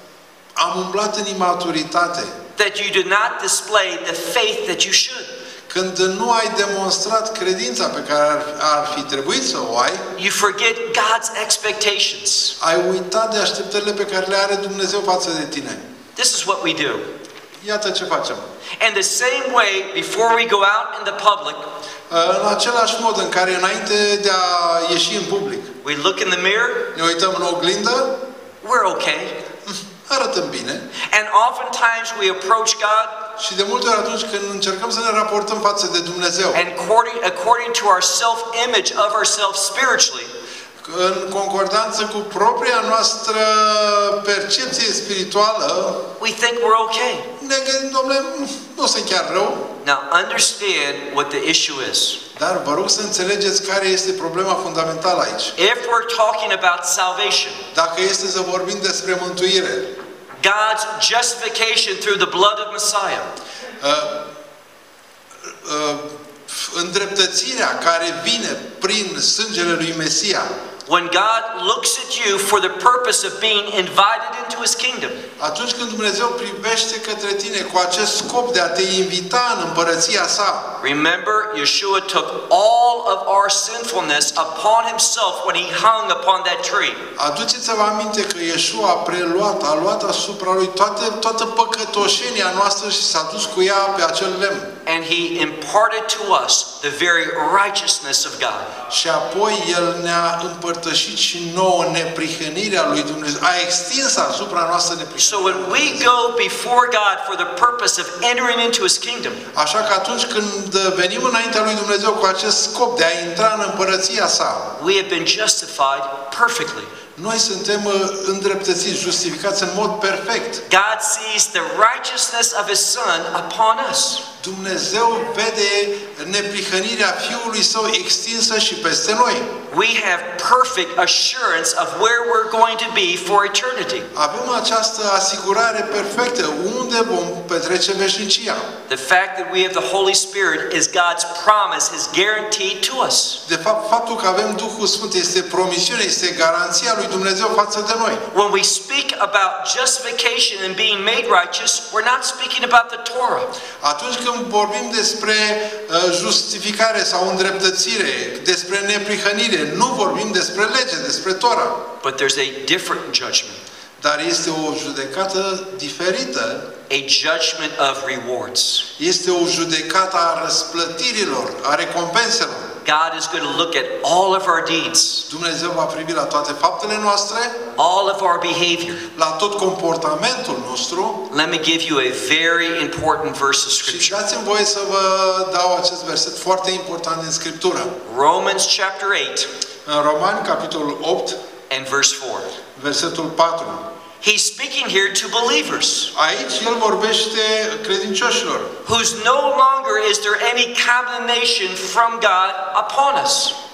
Speaker 1: am umblat în imaturitate,
Speaker 2: That you do not display the faith that you should?
Speaker 1: când nu ai demonstrat credința pe care ar, ar fi trebuit să o ai,
Speaker 2: You forget God's expectations.
Speaker 1: ai uitat de așteptările pe care le are Dumnezeu față de tine.
Speaker 2: This is what we do.
Speaker 1: Iată ce facem.
Speaker 2: And the same way, before we go out in the public,
Speaker 1: În același mod în care înainte de a ieși în public,
Speaker 2: we look in the mirror,
Speaker 1: ne uităm în oglindă,
Speaker 2: we're okay.
Speaker 1: arătăm bine.
Speaker 2: And oftentimes we approach God,
Speaker 1: Și de multe ori atunci când încercăm să ne raportăm față de Dumnezeu,
Speaker 2: and according, according to our self-image of ourselves spiritually,
Speaker 1: în concordanță cu propria noastră percepție spirituală,
Speaker 2: we think we're okay.
Speaker 1: ne gândim, domnule, nu sunt chiar rău,
Speaker 2: Now understand what the issue is.
Speaker 1: dar vă rog să înțelegeți care este problema fundamentală aici.
Speaker 2: If we're talking about salvation,
Speaker 1: Dacă este să vorbim despre mântuire,
Speaker 2: God's justification through the blood of Messiah,
Speaker 1: uh, uh, îndreptățirea care vine prin sângele lui Mesia,
Speaker 2: when God looks at you for the purpose of being invited into His kingdom,
Speaker 1: atunci când Dumnezeu privește către tine cu acest scop de a te invita în împărăția sa,
Speaker 2: remember, Yeshua took all of our sinfulness upon Himself when He hung upon that tree.
Speaker 1: aduceți-vă aminte că Iesua a preluat, a luat asupra lui toate, toată păcătoșenia noastră și s-a dus cu ea pe acel lemn.
Speaker 2: And He imparted to us the very righteousness of God.
Speaker 1: Și apoi El ne-a împărtășit și nouă neprihănirea lui Dumnezeu. A extins asupra noastră neprihănirea.
Speaker 2: So when we go before God for the purpose of entering into His kingdom,
Speaker 1: Așa că atunci când venim înaintea lui Dumnezeu cu acest scop de a intra în împărăția sa,
Speaker 2: we have been justified perfectly.
Speaker 1: noi suntem îndreptățiți, justificați în mod perfect.
Speaker 2: God sees the righteousness of His Son upon us.
Speaker 1: Dumnezeu vede neprihănirea Fiului Său extinsă și peste noi.
Speaker 2: We have perfect assurance of where we're going to be for eternity.
Speaker 1: Avem această asigurare perfectă unde vom petrece veșnicia.
Speaker 2: The fact that we have the Holy Spirit is God's promise, His guarantee to us.
Speaker 1: De fapt, faptul că avem Duhul Sfânt este promisiune, este garanția lui Dumnezeu față de noi.
Speaker 2: When we speak about justification and being made righteous, we're not speaking about the Torah.
Speaker 1: Atunci când vorbim despre uh, justificare sau îndreptățire, despre neprihănire, nu vorbim despre lege, despre Tora.
Speaker 2: But there's a different judgment.
Speaker 1: Dar este o judecată diferită.
Speaker 2: A judgment of rewards.
Speaker 1: Este o judecată a răsplătirilor, a recompenselor.
Speaker 2: God is going to look at all of our deeds,
Speaker 1: Dumnezeu va privi la toate faptele noastre,
Speaker 2: all of our behavior.
Speaker 1: la tot comportamentul nostru.
Speaker 2: Let me give you a very important verse of
Speaker 1: Și
Speaker 2: Scripture.
Speaker 1: dați-mi voie să vă dau acest verset foarte important din Scriptură.
Speaker 2: Romans chapter eight
Speaker 1: În Romani, capitolul opt,
Speaker 2: and verse four.
Speaker 1: versetul patru.
Speaker 2: He's speaking here to believers,
Speaker 1: Aici el vorbește credincioșilor,
Speaker 2: whose no longer is there any condemnation from God upon us.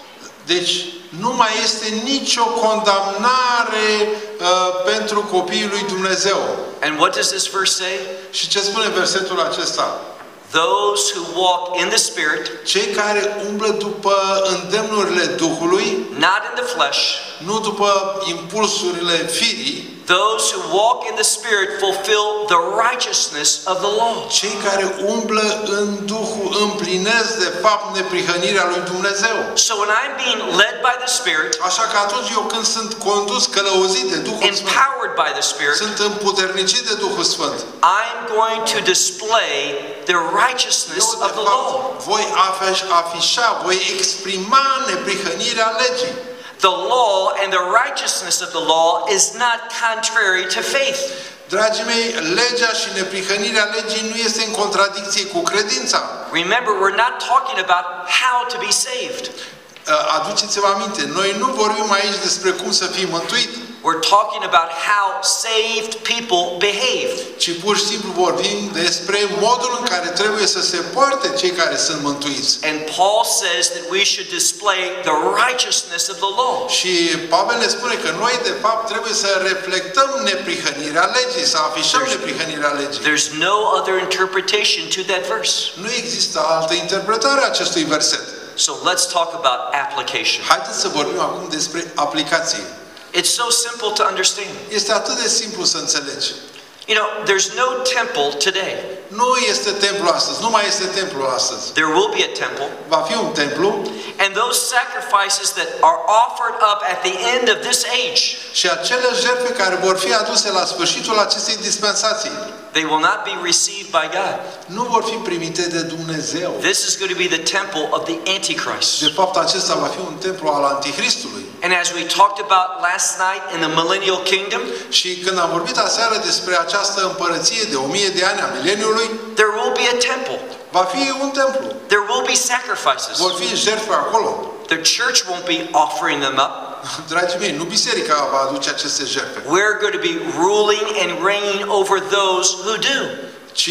Speaker 1: deci nu mai este nicio condamnare uh, pentru copiii lui Dumnezeu.
Speaker 2: And what does this verse say?
Speaker 1: Și ce spune versetul acesta?
Speaker 2: Those who walk in the Spirit,
Speaker 1: Cei care umblă după îndemnurile Duhului,
Speaker 2: not in the flesh,
Speaker 1: nu după impulsurile firii,
Speaker 2: those who walk in the Spirit fulfill the righteousness of the law.
Speaker 1: cei care umblă în Duhul împlinesc de fapt neprihănirea lui Dumnezeu.
Speaker 2: So when I'm being led by the Spirit,
Speaker 1: Așa că atunci eu când sunt condus, călăuzit de Duhul Sfânt,
Speaker 2: empowered by the Spirit,
Speaker 1: sunt împuternicit de Duhul Sfânt,
Speaker 2: I'm going to display the righteousness
Speaker 1: eu
Speaker 2: of
Speaker 1: de
Speaker 2: the
Speaker 1: fapt
Speaker 2: law.
Speaker 1: voi afișa, afișa, voi exprima neprihănirea legii.
Speaker 2: The law and the righteousness of the law is not contrary to faith.
Speaker 1: Dragii mei, legea și neprihănirea legii nu este în contradicție cu credința.
Speaker 2: Remember, we're not talking about how to be saved.
Speaker 1: Aduceți-vă aminte, noi nu vorbim aici despre cum să fii mântuit,
Speaker 2: We're talking about how saved people behave.
Speaker 1: ci pur și simplu vorbim despre modul în care trebuie să se poarte cei care sunt mântuiți.
Speaker 2: And Paul says that we should display the righteousness of the law.
Speaker 1: Și Pavel ne spune că noi de fapt trebuie să reflectăm neprihănirea legii, să afișăm neprihănirea legii.
Speaker 2: There's no other interpretation to that verse.
Speaker 1: Nu există altă interpretare a acestui verset.
Speaker 2: So let's talk about application.
Speaker 1: Haideți să vorbim acum despre aplicație.
Speaker 2: It's so simple to understand.
Speaker 1: Este atât de simplu să înțelegi.
Speaker 2: You know, there's no temple today.
Speaker 1: Nu este templu astăzi, nu mai este templu astăzi.
Speaker 2: There will be a temple.
Speaker 1: Va fi un templu
Speaker 2: And those sacrifices that are offered up at the end of this age,
Speaker 1: și acele jertfe care vor fi aduse la sfârșitul acestei dispensații
Speaker 2: they will not be received by God.
Speaker 1: nu vor fi primite de Dumnezeu.
Speaker 2: This is going to be the temple of the Antichrist.
Speaker 1: De fapt, acesta va fi un templu al Antichristului.
Speaker 2: And as we talked about last night in the millennial kingdom,
Speaker 1: Și când am vorbit aseară despre această împărăție de o mie de ani a mileniului,
Speaker 2: there will be a temple.
Speaker 1: va fi un templu.
Speaker 2: There will be sacrifices.
Speaker 1: Vor fi jertfe acolo.
Speaker 2: The church won't be offering them up.
Speaker 1: Dragii mei, nu biserica va aduce aceste jertfe,
Speaker 2: We're going to be ruling and reigning over those who do.
Speaker 1: ci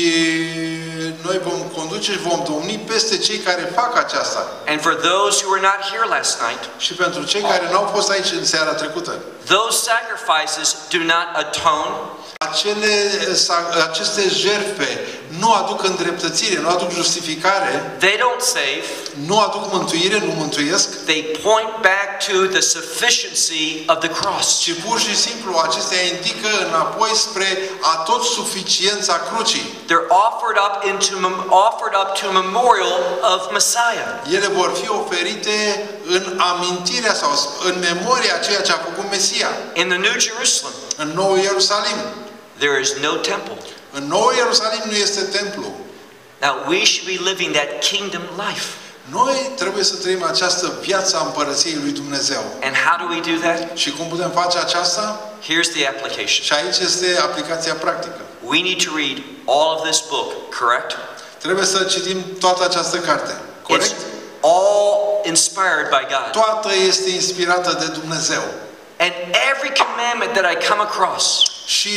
Speaker 1: noi vom conduce și vom domni peste cei care fac aceasta.
Speaker 2: And for those who were not here last night,
Speaker 1: Și pentru cei care n-au fost aici în seara trecută,
Speaker 2: those sacrifices do not atone.
Speaker 1: acele, aceste jertfe nu aduc îndreptățire, nu aduc justificare,
Speaker 2: They don't save.
Speaker 1: nu aduc mântuire, nu mântuiesc,
Speaker 2: They point back to the sufficiency of the cross.
Speaker 1: ci pur și simplu acestea indică înapoi spre atot suficiența crucii.
Speaker 2: They're offered up into offered up to a memorial of Messiah.
Speaker 1: Ele vor fi oferite în amintirea sau în memoria a ceea ce a făcut Mesia.
Speaker 2: In the New Jerusalem,
Speaker 1: În Noul Ierusalim.
Speaker 2: there is no temple.
Speaker 1: În Noul Ierusalim nu este templu.
Speaker 2: Now we should be living that kingdom life.
Speaker 1: Noi trebuie să trăim această viață a împărăției lui Dumnezeu.
Speaker 2: And how do we do that?
Speaker 1: Și cum putem face aceasta?
Speaker 2: Here's the application.
Speaker 1: Și aici este aplicația practică.
Speaker 2: We need to read all of this book, correct?
Speaker 1: Trebuie să citim toată această carte. Corect?
Speaker 2: It's all inspired by God.
Speaker 1: Toată este inspirată de Dumnezeu.
Speaker 2: And every commandment that I come across,
Speaker 1: Și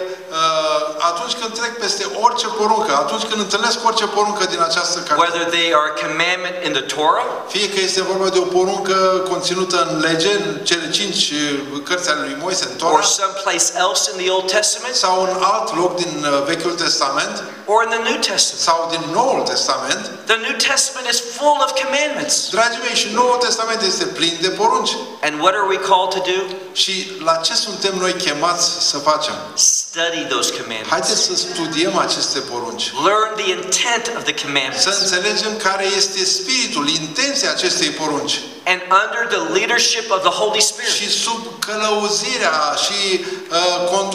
Speaker 1: uh, atunci când trec peste orice poruncă, atunci când întâlnesc orice poruncă din această carte,
Speaker 2: whether they are a commandment in the Torah,
Speaker 1: fie că este vorba de o poruncă conținută în lege, în cele cinci cărți ale lui Moise, în
Speaker 2: or
Speaker 1: Torah,
Speaker 2: someplace else in the Old Testament,
Speaker 1: sau în alt loc din uh, Vechiul Testament,
Speaker 2: or in the New Testament.
Speaker 1: sau din Noul Testament,
Speaker 2: The New Testament is full of commandments.
Speaker 1: dragii mei, și Noul Testament este plin de porunci.
Speaker 2: And what are we called to do?
Speaker 1: Și la ce suntem noi chemați să facem?
Speaker 2: Study those commandments.
Speaker 1: Haideți să studiem aceste porunci.
Speaker 2: Learn the intent of the
Speaker 1: Să
Speaker 2: commandments.
Speaker 1: înțelegem care este spiritul, intenția acestei porunci.
Speaker 2: And under the leadership of the Holy Spirit.
Speaker 1: Și sub călăuzirea și uh, conducerea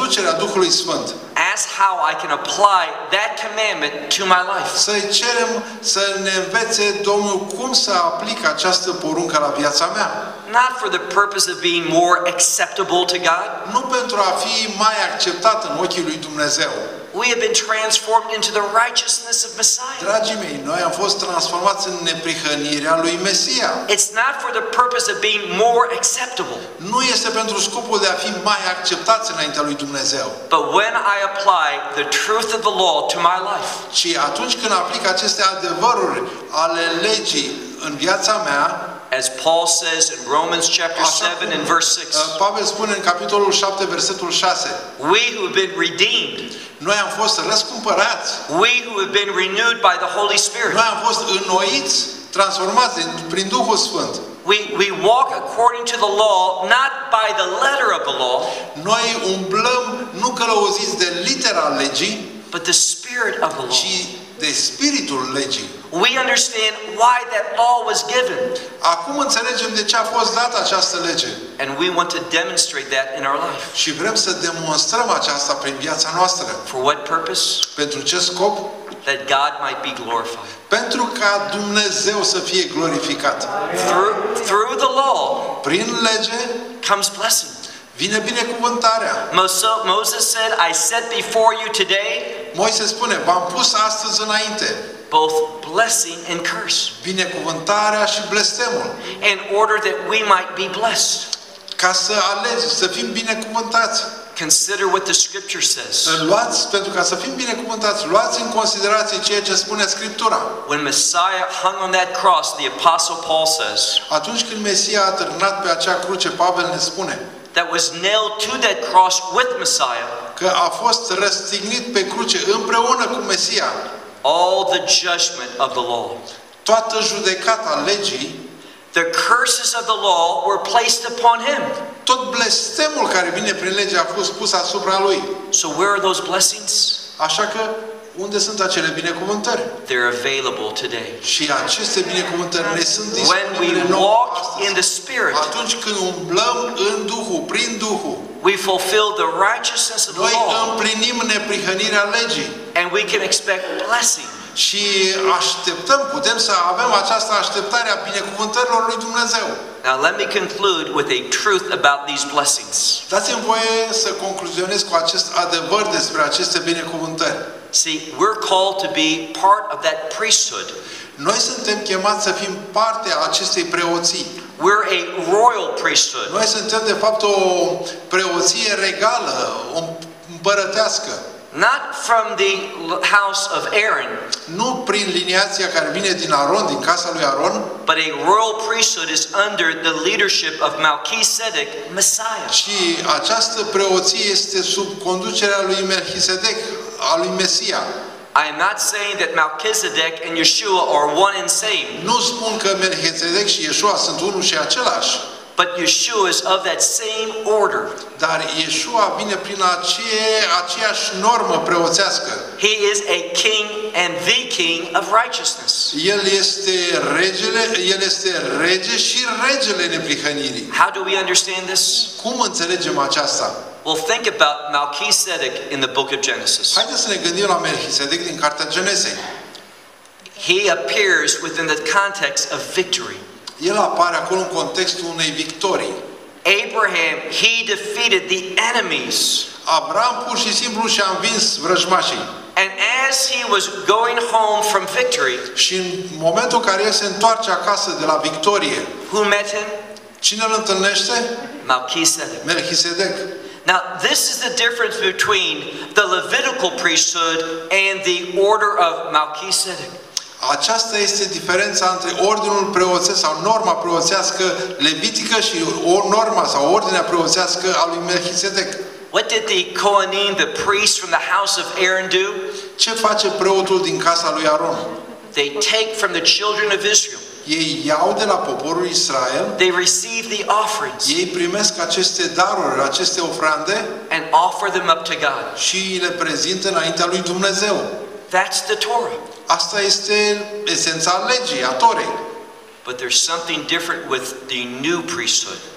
Speaker 1: conducerea Duhului Sfânt.
Speaker 2: Ask how I can apply that commandment to my life.
Speaker 1: Să-i cerem să ne învețe Domnul cum să aplic această poruncă la viața mea.
Speaker 2: Not for the purpose of being more acceptable to God.
Speaker 1: Nu pentru a fi mai acceptat în ochii lui Dumnezeu.
Speaker 2: We have been transformed into the righteousness of Messiah.
Speaker 1: Dragii mei, noi am fost transformați în neprihănirea lui Mesia.
Speaker 2: It's not for the purpose of being more acceptable.
Speaker 1: Nu este pentru scopul de a fi mai acceptați înaintea lui Dumnezeu.
Speaker 2: But when I apply the truth of the law to my life,
Speaker 1: Ci atunci când aplic aceste adevăruri ale legii în viața mea,
Speaker 2: as Paul says in Romans chapter
Speaker 1: așa
Speaker 2: seven
Speaker 1: cum,
Speaker 2: and verse six,
Speaker 1: uh, Pavel spune în capitolul șapte, versetul șase,
Speaker 2: we who have been redeemed,
Speaker 1: noi am fost răscumpărați,
Speaker 2: we who have been renewed by the Holy Spirit,
Speaker 1: noi am fost înnoiți, transformați prin Duhul Sfânt.
Speaker 2: we, we walk according to the law, not by the letter of the law,
Speaker 1: Noi umblăm nu călăuziți de litera legii,
Speaker 2: but the spirit of the law.
Speaker 1: ci de spiritul legii.
Speaker 2: We understand why that law was given,
Speaker 1: Acum înțelegem de ce a fost dată această lege.
Speaker 2: and we want to demonstrate that in our life.
Speaker 1: Și vrem să demonstrăm aceasta prin viața noastră.
Speaker 2: For what purpose?
Speaker 1: Pentru ce scop?
Speaker 2: That God might be glorified.
Speaker 1: Pentru ca Dumnezeu să fie glorificat.
Speaker 2: Through, through the law
Speaker 1: Prin lege
Speaker 2: comes blessing.
Speaker 1: vine binecuvântarea.
Speaker 2: Moses Moses said, I set before you today
Speaker 1: Moise spune, v-am pus astăzi înainte
Speaker 2: both blessing and curse,
Speaker 1: binecuvântarea și blestemul,
Speaker 2: in order that we might be blessed.
Speaker 1: ca să alegi, să fim binecuvântați.
Speaker 2: Consider what the scripture says.
Speaker 1: Luați, pentru ca să fim binecuvântați, luați în considerație ceea ce spune Scriptura.
Speaker 2: When Messiah hung on that cross, the apostle Paul says,
Speaker 1: Atunci când Mesia a târnat pe acea cruce, Pavel ne spune
Speaker 2: that was nailed to that cross with Messiah,
Speaker 1: că a fost răstignit pe cruce împreună cu Mesia.
Speaker 2: all the judgment of the law.
Speaker 1: Toată judecata legii,
Speaker 2: The curses of the law were placed upon him.
Speaker 1: tot blestemul care vine prin lege a fost pus asupra lui.
Speaker 2: So where are those blessings?
Speaker 1: Așa că, unde sunt acele binecuvântări?
Speaker 2: They're available today.
Speaker 1: Și aceste binecuvântări ne sunt
Speaker 2: When
Speaker 1: disponibile
Speaker 2: we
Speaker 1: nouă
Speaker 2: walk
Speaker 1: astăzi.
Speaker 2: in the Spirit,
Speaker 1: Atunci când umblăm în Duhul, prin Duhul,
Speaker 2: we fulfill the righteousness of the
Speaker 1: noi
Speaker 2: law,
Speaker 1: împlinim neprihănirea legii.
Speaker 2: and we can expect blessing.
Speaker 1: Și așteptăm, putem să avem această așteptare a binecuvântărilor lui Dumnezeu.
Speaker 2: Now let me conclude with a truth about these blessings.
Speaker 1: Dați-mi voie să concluzionez cu acest adevăr despre aceste binecuvântări.
Speaker 2: See, we're called to be part of that priesthood.
Speaker 1: Noi suntem chemați să fim parte a acestei preoții.
Speaker 2: We're a royal priesthood.
Speaker 1: Noi suntem de fapt o preoție regală, o împărătească.
Speaker 2: Not from the house of Aaron,
Speaker 1: Nu prin liniația care vine din Aron, din casa lui Aron,
Speaker 2: but a royal priesthood is under the leadership of Melchizedek, Messiah.
Speaker 1: ci această preoție este sub conducerea lui Melchisedec, a lui Mesia.
Speaker 2: I am not saying that Melchizedek and Yeshua are one and same,
Speaker 1: Nu spun că Melchisedec și Iesua sunt unul și același,
Speaker 2: but Yeshua is of that same order.
Speaker 1: dar Iesua vine prin aceea, aceeași normă preoțească.
Speaker 2: He is a king and the king of righteousness.
Speaker 1: El este regele, el este rege și regele neprihănirii.
Speaker 2: How do we understand this?
Speaker 1: Cum înțelegem aceasta?
Speaker 2: Well, think about Melchizedek in the book of Genesis.
Speaker 1: Haideți să ne gândim la Melchisedec din cartea Genesei.
Speaker 2: He appears within the context of victory.
Speaker 1: El apare acolo în contextul unei victorii.
Speaker 2: Abraham, he defeated the enemies.
Speaker 1: Abraham pur și simplu și-a învins vrăjmașii.
Speaker 2: And as he was going home from victory,
Speaker 1: Și în momentul în care el se întoarce acasă de la victorie,
Speaker 2: who met him?
Speaker 1: cine îl întâlnește?
Speaker 2: Melchizedek.
Speaker 1: Melchisedec.
Speaker 2: Now, this is the difference between the Levitical priesthood and the order of Melchizedek.
Speaker 1: Aceasta este diferența între ordinul preoțesc sau norma preoțească levitică și o norma sau ordinea preoțească a lui Melchisedec.
Speaker 2: What did the Kohanim, the priests from the house of Aaron, do?
Speaker 1: Ce face preotul din casa lui Aron?
Speaker 2: They take from the children of Israel.
Speaker 1: Ei iau de la poporul Israel,
Speaker 2: They receive the offerings
Speaker 1: ei primesc aceste daruri, aceste ofrande
Speaker 2: and offer them up to God.
Speaker 1: și le prezintă înaintea lui Dumnezeu.
Speaker 2: That's the Torah.
Speaker 1: Asta este esența legii, a Torei.
Speaker 2: But there's something different with the new priesthood.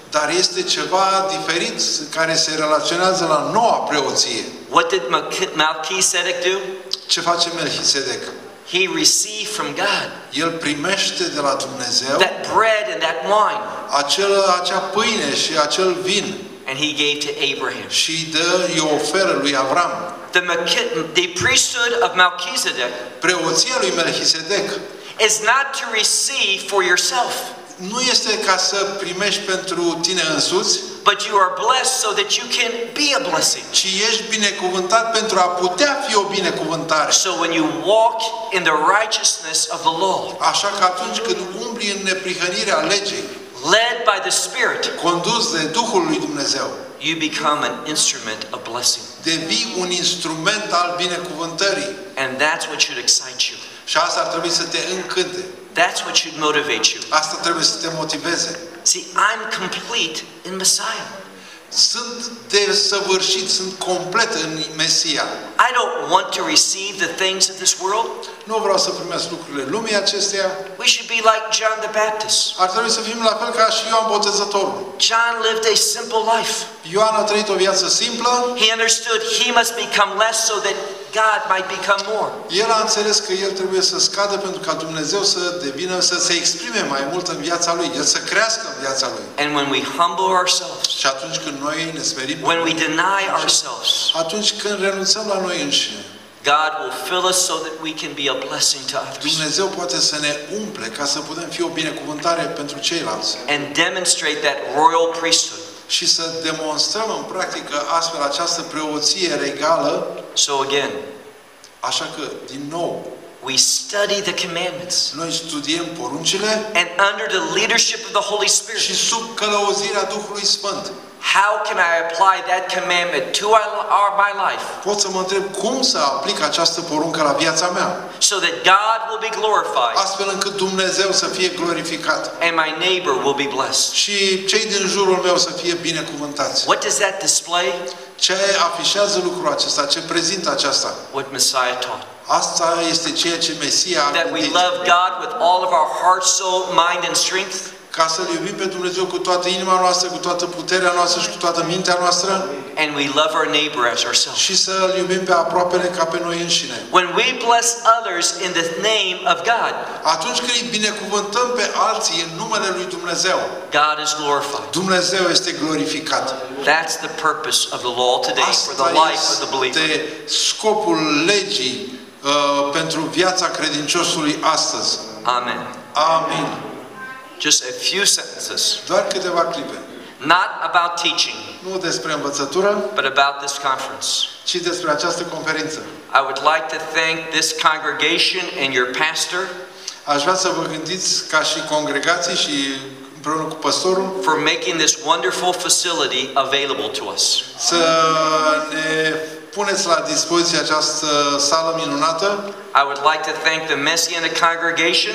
Speaker 1: Dar este ceva diferit care se relaționează la noua preoție.
Speaker 2: What did Melchizedek do?
Speaker 1: Ce face Melchisedec?
Speaker 2: He received from God
Speaker 1: El primește de la Dumnezeu
Speaker 2: that bread and that wine,
Speaker 1: acel, acea pâine și acel vin
Speaker 2: and he gave to Abraham.
Speaker 1: și îi dă, îi oferă lui Avram.
Speaker 2: The, the priesthood of Melchizedek
Speaker 1: Preoția lui Melchisedec
Speaker 2: is not to receive for yourself,
Speaker 1: nu este ca să primești pentru tine însuți,
Speaker 2: but you are blessed so that you can be a blessing.
Speaker 1: ci ești binecuvântat pentru a putea fi o binecuvântare.
Speaker 2: So when you walk in the righteousness of the law,
Speaker 1: Așa că atunci când umbli în neprihănirea legii,
Speaker 2: led by the Spirit,
Speaker 1: condus de Duhul lui Dumnezeu,
Speaker 2: you become an instrument of blessing.
Speaker 1: devii un instrument al binecuvântării.
Speaker 2: And that's what should excite you.
Speaker 1: Și asta ar trebui să te încânte.
Speaker 2: That's what should motivate you.
Speaker 1: Asta trebuie să te motiveze.
Speaker 2: See, I'm complete in Messiah.
Speaker 1: Sunt desăvârșit, sunt complet în Mesia.
Speaker 2: I don't want to receive the things of this world.
Speaker 1: Nu vreau să primesc lucrurile lumii acesteia.
Speaker 2: We should be like John the Baptist.
Speaker 1: Ar trebui să fim la fel ca și Ioan Botezătorul.
Speaker 2: John lived a simple life.
Speaker 1: Ioan a trăit o viață simplă.
Speaker 2: He understood he must become less so that God might become more.
Speaker 1: El a înțeles că el trebuie să scadă pentru ca Dumnezeu să devină, să se exprime mai mult în viața lui, el să crească în viața lui.
Speaker 2: And when we humble ourselves,
Speaker 1: Și atunci când noi ne smerim,
Speaker 2: when we deny ourselves,
Speaker 1: atunci când renunțăm la noi înșine,
Speaker 2: God will fill us so that we can be a blessing to others
Speaker 1: Dumnezeu poate să ne umple ca să putem fi o binecuvântare pentru ceilalți.
Speaker 2: and demonstrate that royal priesthood.
Speaker 1: Și să demonstrăm în practică astfel această preoție regală.
Speaker 2: So again,
Speaker 1: Așa că, din nou,
Speaker 2: we study the commandments,
Speaker 1: noi studiem poruncile
Speaker 2: and under the leadership of the Holy
Speaker 1: și
Speaker 2: Spirit,
Speaker 1: sub călăuzirea Duhului Sfânt.
Speaker 2: how can I apply that commandment to our, our, my life
Speaker 1: Pot să mă întreb cum să aplic această poruncă la viața mea,
Speaker 2: so that God will be glorified
Speaker 1: astfel încât Dumnezeu să fie glorificat
Speaker 2: and my neighbor will be blessed.
Speaker 1: și cei din jurul meu să fie binecuvântați.
Speaker 2: What does that display?
Speaker 1: Ce afișează lucrul acesta? Ce prezintă aceasta?
Speaker 2: What Messiah taught.
Speaker 1: Asta este ceea ce Mesia a
Speaker 2: That we
Speaker 1: gândit.
Speaker 2: love God with all of our heart, soul, mind, and strength.
Speaker 1: Ca să-L iubim pe Dumnezeu cu toată inima noastră, cu toată puterea noastră și cu toată mintea noastră.
Speaker 2: And we love our neighbor as ourselves.
Speaker 1: Și să-L iubim pe aproapele ca pe noi înșine.
Speaker 2: When we bless others in the name of God,
Speaker 1: Atunci când îi binecuvântăm pe alții în numele lui Dumnezeu,
Speaker 2: God is glorified.
Speaker 1: Dumnezeu este glorificat.
Speaker 2: That's the purpose of the law today for the
Speaker 1: Asta
Speaker 2: life of the believer.
Speaker 1: este scopul legii uh, pentru viața credinciosului astăzi.
Speaker 2: Amen.
Speaker 1: Amin.
Speaker 2: Just a few sentences.
Speaker 1: Doar câteva clipe.
Speaker 2: Not about teaching,
Speaker 1: Nu despre învățătură,
Speaker 2: but about this conference.
Speaker 1: ci despre această conferință.
Speaker 2: I would like to thank this congregation and your pastor
Speaker 1: Aș vrea să vă gândiți ca și congregații și împreună cu păstorul
Speaker 2: for making this wonderful facility available to us.
Speaker 1: să ne puneți la dispoziție această sală minunată.
Speaker 2: I would like to thank the Messianic congregation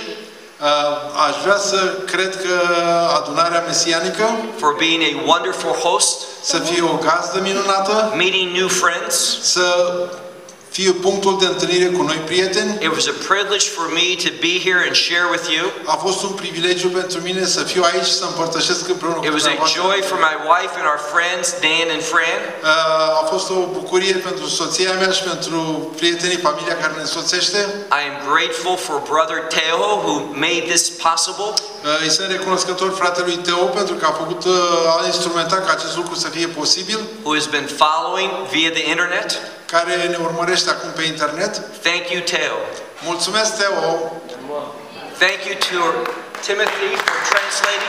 Speaker 1: Aș vrea să cred că adunarea mesianică
Speaker 2: for being a wonderful host,
Speaker 1: să fie o gazdă minunată,
Speaker 2: meeting new friends.
Speaker 1: să fie punctul de întâlnire cu noi prieteni.
Speaker 2: It was a privilege for me to be here and share with you.
Speaker 1: A fost un privilegiu pentru mine să fiu aici și să împărtășesc împreună cu
Speaker 2: It was a
Speaker 1: dumneavoastră.
Speaker 2: joy for my wife and our friends, Dan and Fran.
Speaker 1: A fost o bucurie pentru soția mea și pentru prietenii, familia care ne însoțește.
Speaker 2: I am grateful for Brother Teo who made this possible.
Speaker 1: Îi sunt recunoscător fratelui Teo pentru că a făcut, a instrumentat ca acest lucru să fie posibil,
Speaker 2: Who has been following via the internet.
Speaker 1: care ne urmărește acum pe internet.
Speaker 2: Thank you, Teo.
Speaker 1: Mulțumesc, Teo!
Speaker 2: Thank you to Timothy for translating.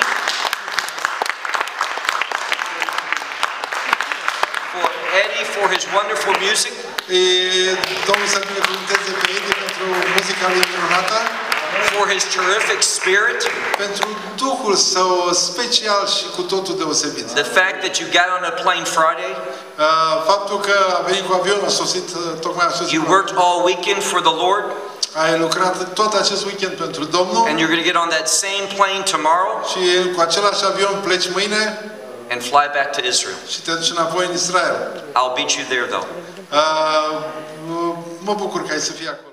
Speaker 2: For Eddie for his wonderful music.
Speaker 1: E, Domnul să binecuvânteze pe Edi pentru muzica lui minunată,
Speaker 2: For his terrific spirit.
Speaker 1: pentru Duhul său special și cu totul deosebit.
Speaker 2: The fact that you got on a plane Friday.
Speaker 1: Uh, Faptul că a venit cu avionul, a sosit, uh, tocmai a sosit.
Speaker 2: You worked all weekend for the Lord.
Speaker 1: Ai lucrat tot acest weekend pentru Domnul
Speaker 2: And you're going to get on that same plane tomorrow
Speaker 1: și cu același avion pleci mâine
Speaker 2: and fly back to Israel.
Speaker 1: și te duci înapoi în Israel.
Speaker 2: I'll beat you there though.
Speaker 1: Uh, Mă bucur că ai să fii acolo.